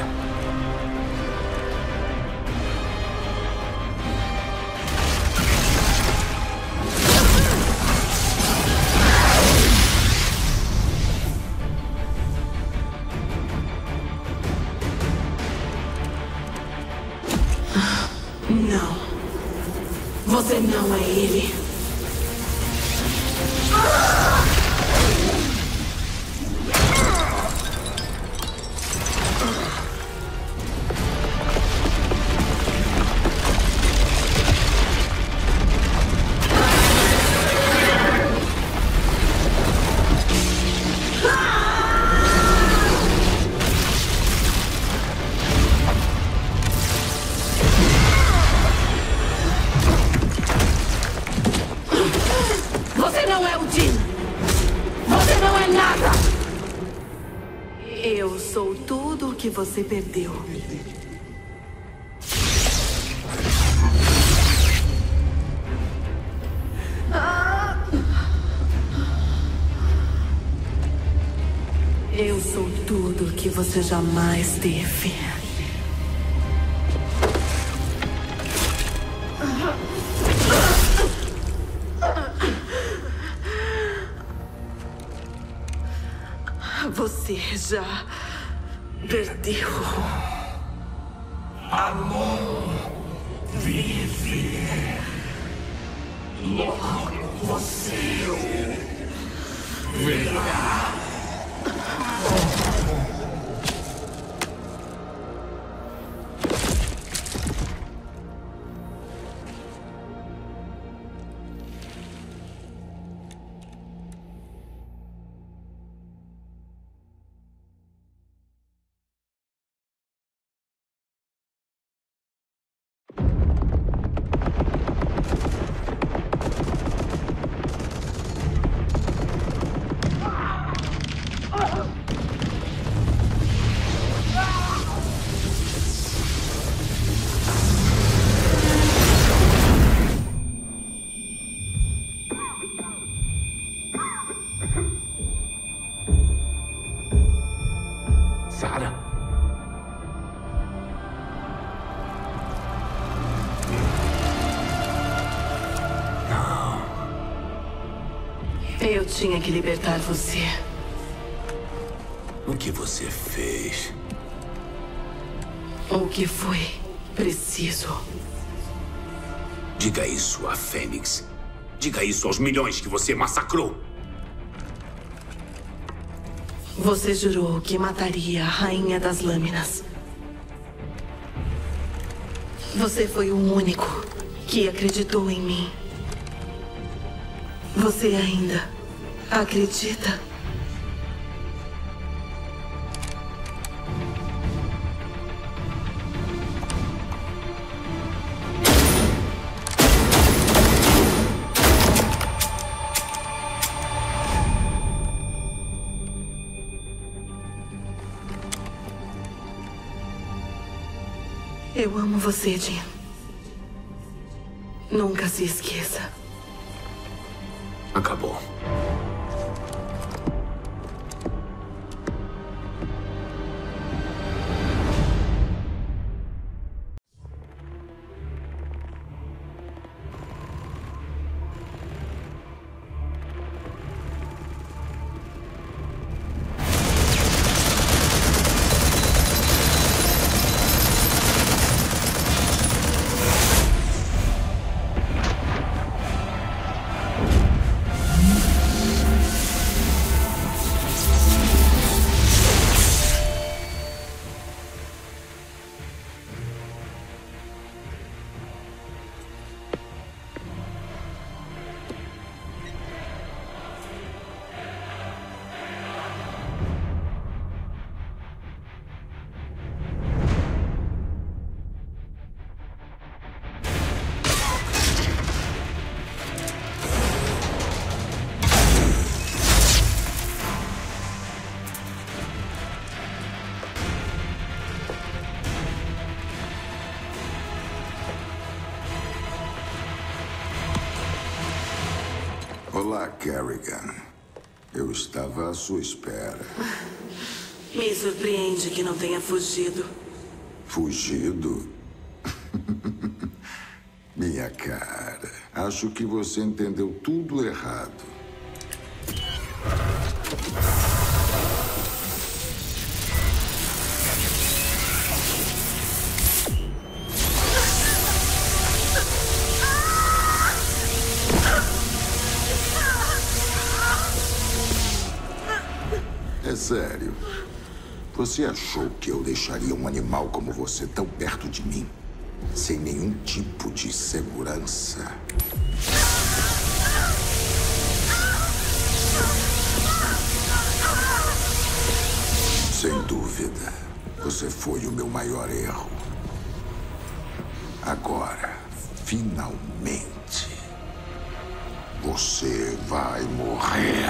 Não. Você não é ele. Você não é o Jin. Você não é nada. Eu sou tudo o que você perdeu. Eu sou tudo o que você jamais teve. Você já perdeu. Amon vive. Logo você verá. Sarah? Não. Eu tinha que libertar você. O que você fez? O que foi preciso. Diga isso a Fênix. Diga isso aos milhões que você massacrou. Você jurou que mataria a Rainha das Lâminas. Você foi o único que acreditou em mim. Você ainda acredita? Eu amo você, Jin. Nunca se esqueça. Acabou. Olá, Kerrigan. Eu estava à sua espera. Me surpreende que não tenha fugido. Fugido? Minha cara, acho que você entendeu tudo errado. É sério. Você achou que eu deixaria um animal como você tão perto de mim, sem nenhum tipo de segurança? Sem dúvida, você foi o meu maior erro. Agora, finalmente, você vai morrer.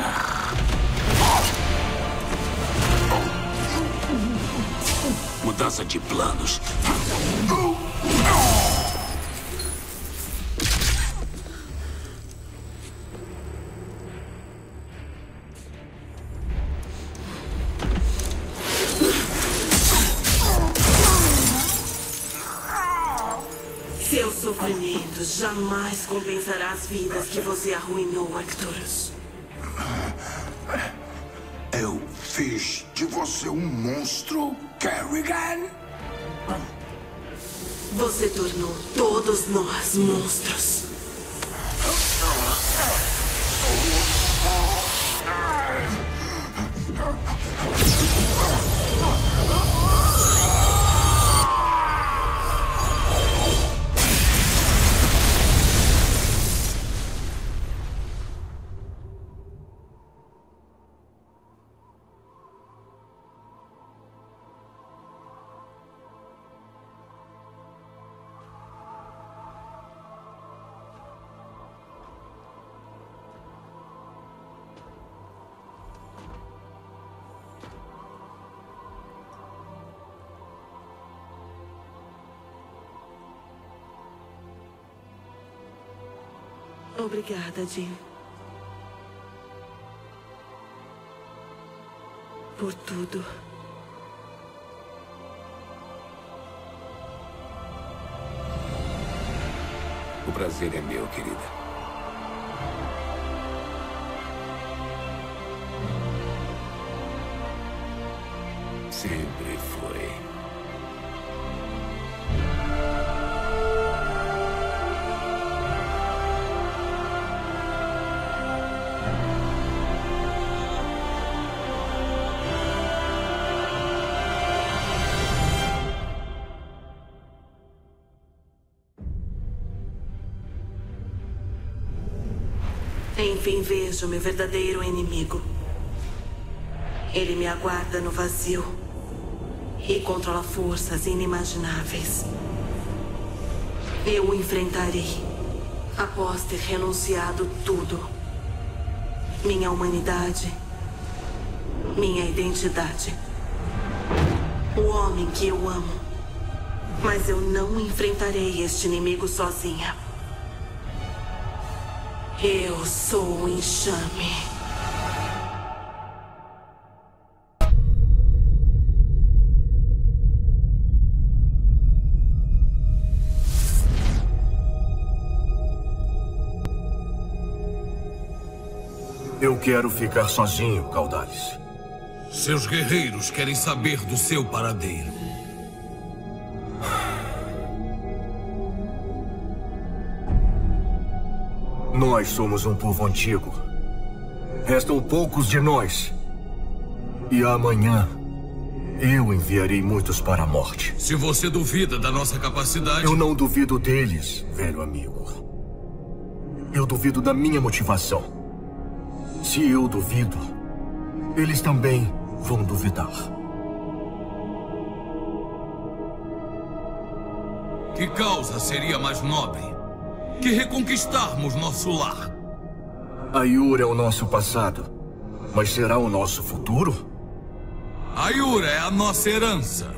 Mudança de planos. Seu sofrimento jamais compensará as vidas que você arruinou, Arcturus. Eu fiz de você um monstro, Kerrigan? Você tornou todos nós monstros. Obrigada, Jim. Por tudo. O prazer é meu, querida. Sempre foi. Enfim, vejo meu verdadeiro inimigo. Ele me aguarda no vazio e controla forças inimagináveis. Eu o enfrentarei após ter renunciado tudo. Minha humanidade, minha identidade. O homem que eu amo. Mas eu não enfrentarei este inimigo sozinha. Eu sou o enxame. Eu quero ficar sozinho, Caudalis. Seus guerreiros querem saber do seu paradeiro. Nós somos um povo antigo. Restam poucos de nós. E amanhã, eu enviarei muitos para a morte. Se você duvida da nossa capacidade... Eu não duvido deles, velho amigo. Eu duvido da minha motivação. Se eu duvido, eles também vão duvidar. Que causa seria mais nobre que reconquistarmos nosso lar? Aiur é o nosso passado, mas será o nosso futuro? Aiur é a nossa herança.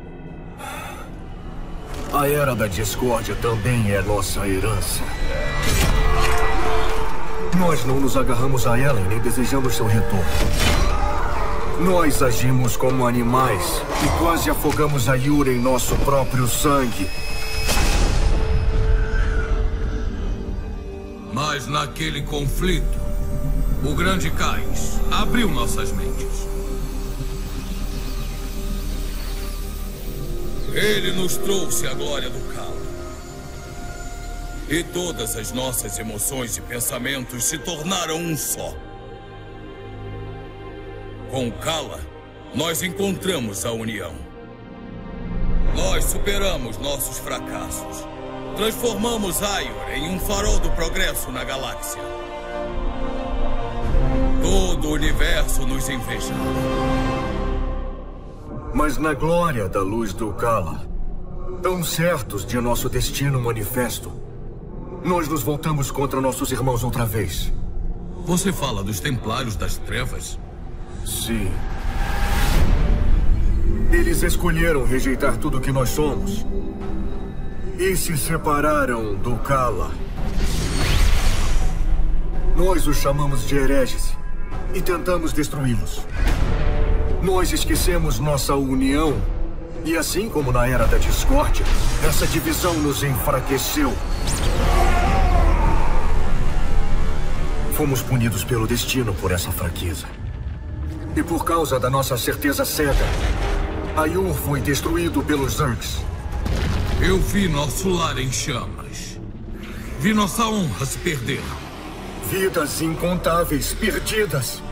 A Era da Discórdia também é nossa herança. Nós não nos agarramos a ela e nem desejamos seu retorno. Nós agimos como animais e quase afogamos a Yura em nosso próprio sangue. Mas naquele conflito, o grande Kais abriu nossas mentes. Ele nos trouxe a glória do Kala. E todas as nossas emoções e pensamentos se tornaram um só. Com Kala, nós encontramos a união. Nós superamos nossos fracassos. Transformamos Aiur em um farol do progresso na galáxia. Todo o universo nos invejava. Mas na glória da luz do Kala, tão certos de nosso destino manifesto, nós nos voltamos contra nossos irmãos outra vez. Você fala dos Templários das Trevas? Sim. Eles escolheram rejeitar tudo o que nós somos e se separaram do Kala. Nós os chamamos de hereges e tentamos destruí-los. Nós esquecemos nossa união e, assim como na Era da Discórdia, essa divisão nos enfraqueceu. Fomos punidos pelo destino por essa fraqueza. E por causa da nossa certeza cega, Aiur foi destruído pelos Zergs. Eu vi nosso lar em chamas. Vi nossa honra se perder. Vidas incontáveis perdidas.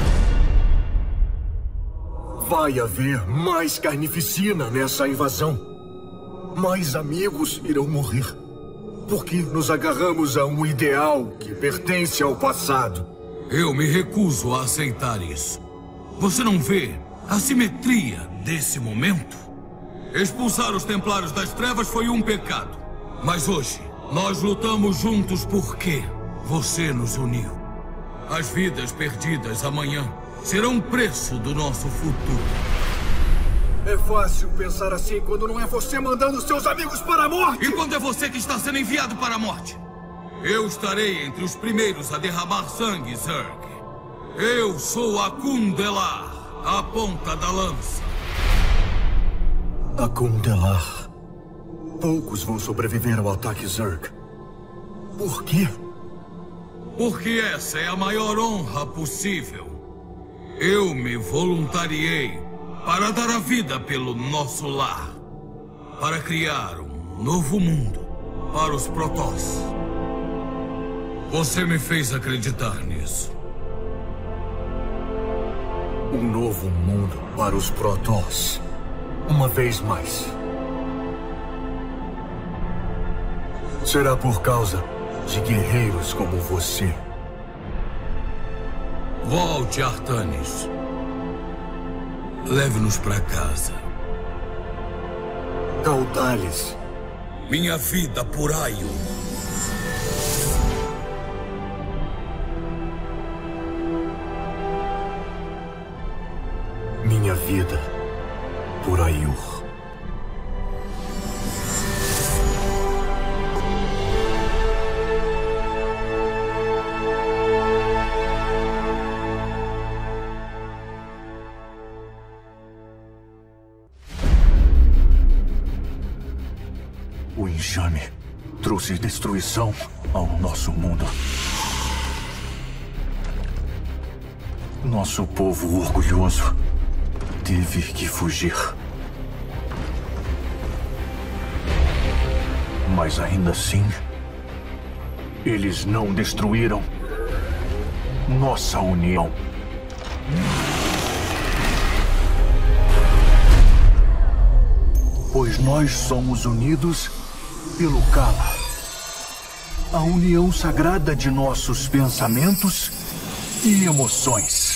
Vai haver mais carnificina nessa invasão. Mais amigos irão morrer. Porque nos agarramos a um ideal que pertence ao passado. Eu me recuso a aceitar isso. Você não vê a simetria desse momento? Expulsar os Templários das Trevas foi um pecado. Mas hoje, nós lutamos juntos porque você nos uniu. As vidas perdidas amanhã serão o preço do nosso futuro. É fácil pensar assim quando não é você mandando seus amigos para a morte. E quando é você que está sendo enviado para a morte? Eu estarei entre os primeiros a derramar sangue, Zerg. Eu sou Akundelar, a ponta da lança. Akundelar. Poucos vão sobreviver ao ataque Zerg. Por quê? Porque essa é a maior honra possível. Eu me voluntariei para dar a vida pelo nosso lar. Para criar um novo mundo para os Protoss. Você me fez acreditar nisso. Um novo mundo para os Protoss. Uma vez mais. Será por causa de guerreiros como você. Volte, Artanis. Leve-nos para casa. Caudales. Minha vida por Aiur. Minha vida por Aiur. O enxame trouxe destruição ao nosso mundo. Nosso povo orgulhoso teve que fugir. Mas ainda assim, eles não destruíram nossa união. Pois nós somos unidos pelo Kala. A união sagrada de nossos pensamentos e emoções.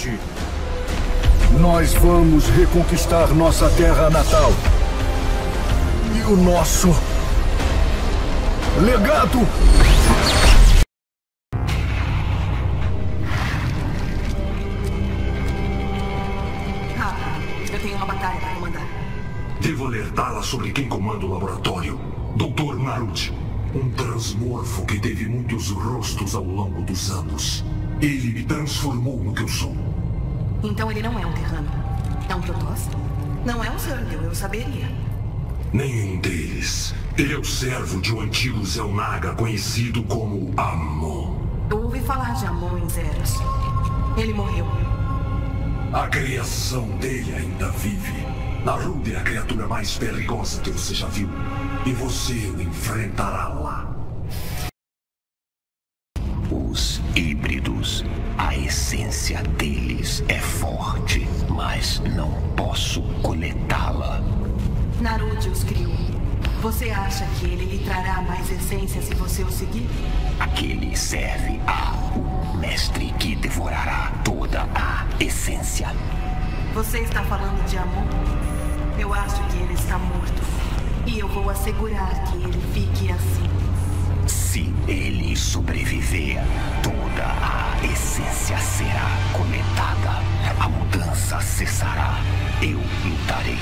Hoje, nós vamos reconquistar nossa terra natal. E o nosso legado. Rápido, eu tenho uma batalha para comandar. Devo alertá-la sobre quem comanda o laboratório. doutor Narut. Um transmorfo que teve muitos rostos ao longo dos anos. Ele me transformou no que eu sou. Então ele não é um terrano. É um Protoss? Não é um Zergel, eu saberia. Nenhum deles. Ele é o servo de um antigo Xel'Naga conhecido como Amon. Eu ouvi falar de Amon em Zeros. Ele morreu. A criação dele ainda vive. Narud é a criatura mais perigosa que você já viu. E você o enfrentará lá. Os híbridos. A essência deles é forte, mas não posso coletá-la. Narud os criou. Você acha que ele lhe trará mais essência se você o seguir? Aquele serve ao mestre que devorará toda a essência. Você está falando de Amon? Eu acho que ele está morto. E eu vou assegurar que ele fique assim. Se ele sobreviver, toda a essência será coletada. A mudança cessará. Eu lutarei.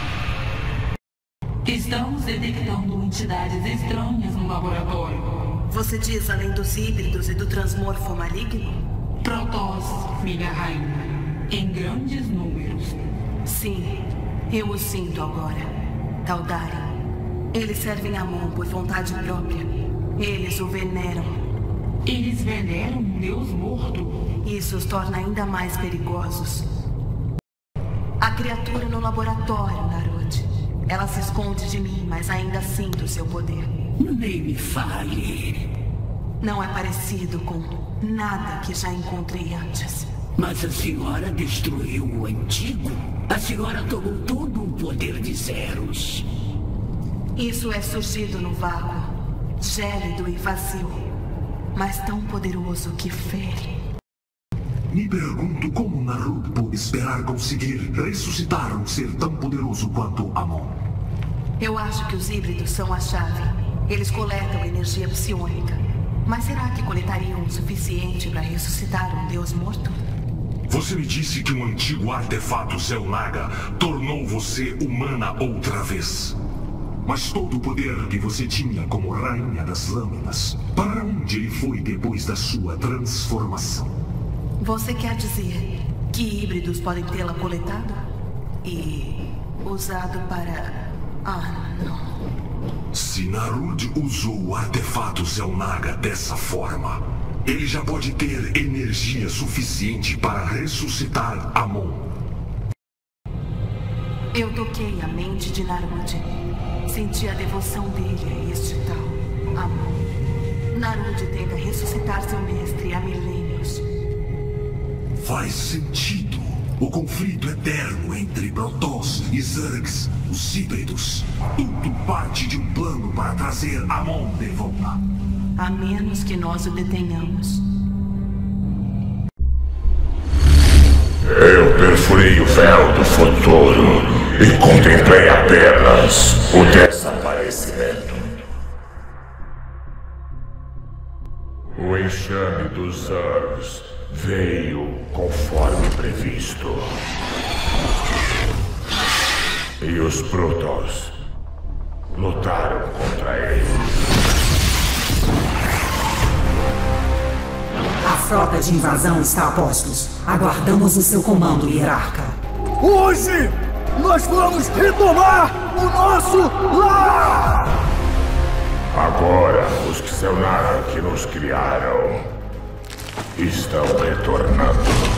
Estamos detectando entidades estranhas no laboratório. Você diz além dos híbridos e do transmorfo maligno? Protoss, minha rainha. Em grandes números. Sim, eu o sinto agora. Tal'Darim. Eles servem Amon por vontade própria. Eles o veneram. Eles veneram um deus morto? Isso os torna ainda mais perigosos. A criatura no laboratório, Narut. Ela se esconde de mim, mas ainda sinto seu poder. Nem me fale. Não é parecido com nada que já encontrei antes. Mas a senhora destruiu o antigo? A senhora tomou todo o poder de Zeros. Isso é surgido no vácuo. Gélido e vazio. Mas tão poderoso que fere. Me pergunto como Narud pôde esperar conseguir ressuscitar um ser tão poderoso quanto Amon. Eu acho que os híbridos são a chave. Eles coletam energia psiônica. Mas será que coletariam o suficiente para ressuscitar um deus morto? Você me disse que um antigo artefato Xel'Naga tornou você humana outra vez. Mas todo o poder que você tinha como rainha das lâminas, para onde ele foi depois da sua transformação? Você quer dizer que híbridos podem tê-la coletado? E usado para... Ah, não. Se Narud usou o artefato Xel'Naga dessa forma, ele já pode ter energia suficiente para ressuscitar Amon. Eu toquei a mente de Narud. Senti a devoção dele a este tal Amon. Narud tenta ressuscitar seu mestre há milênios. Faz sentido. O conflito eterno entre Protoss e Zergs, os híbridos. Tudo parte de um plano para trazer Amon de volta. A menos que nós o detenhamos. Eu perfurei o véu do futuro e contemplei apenas o desaparecimento. O enxame dos Zergs veio conforme previsto. E os Protoss lutaram contra ele. A frota de invasão está a postos. Aguardamos o seu comando, hierarca. Hoje, nós vamos retomar o nosso lar! Agora, os Xel'Naga que nos criaram estão retornando.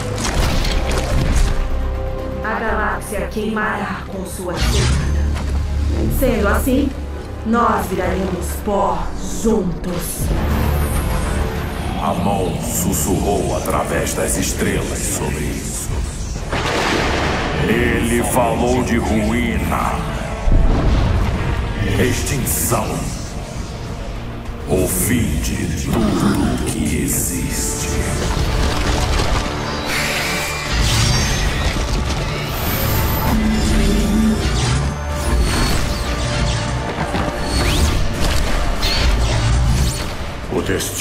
A galáxia queimará com sua chegada. Sendo assim, nós viraremos pó juntos. Amon sussurrou através das estrelas sobre isso. Ele falou de ruína, extinção, o fim de tudo que existe.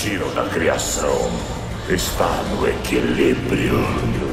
destino da criação está no equilíbrio.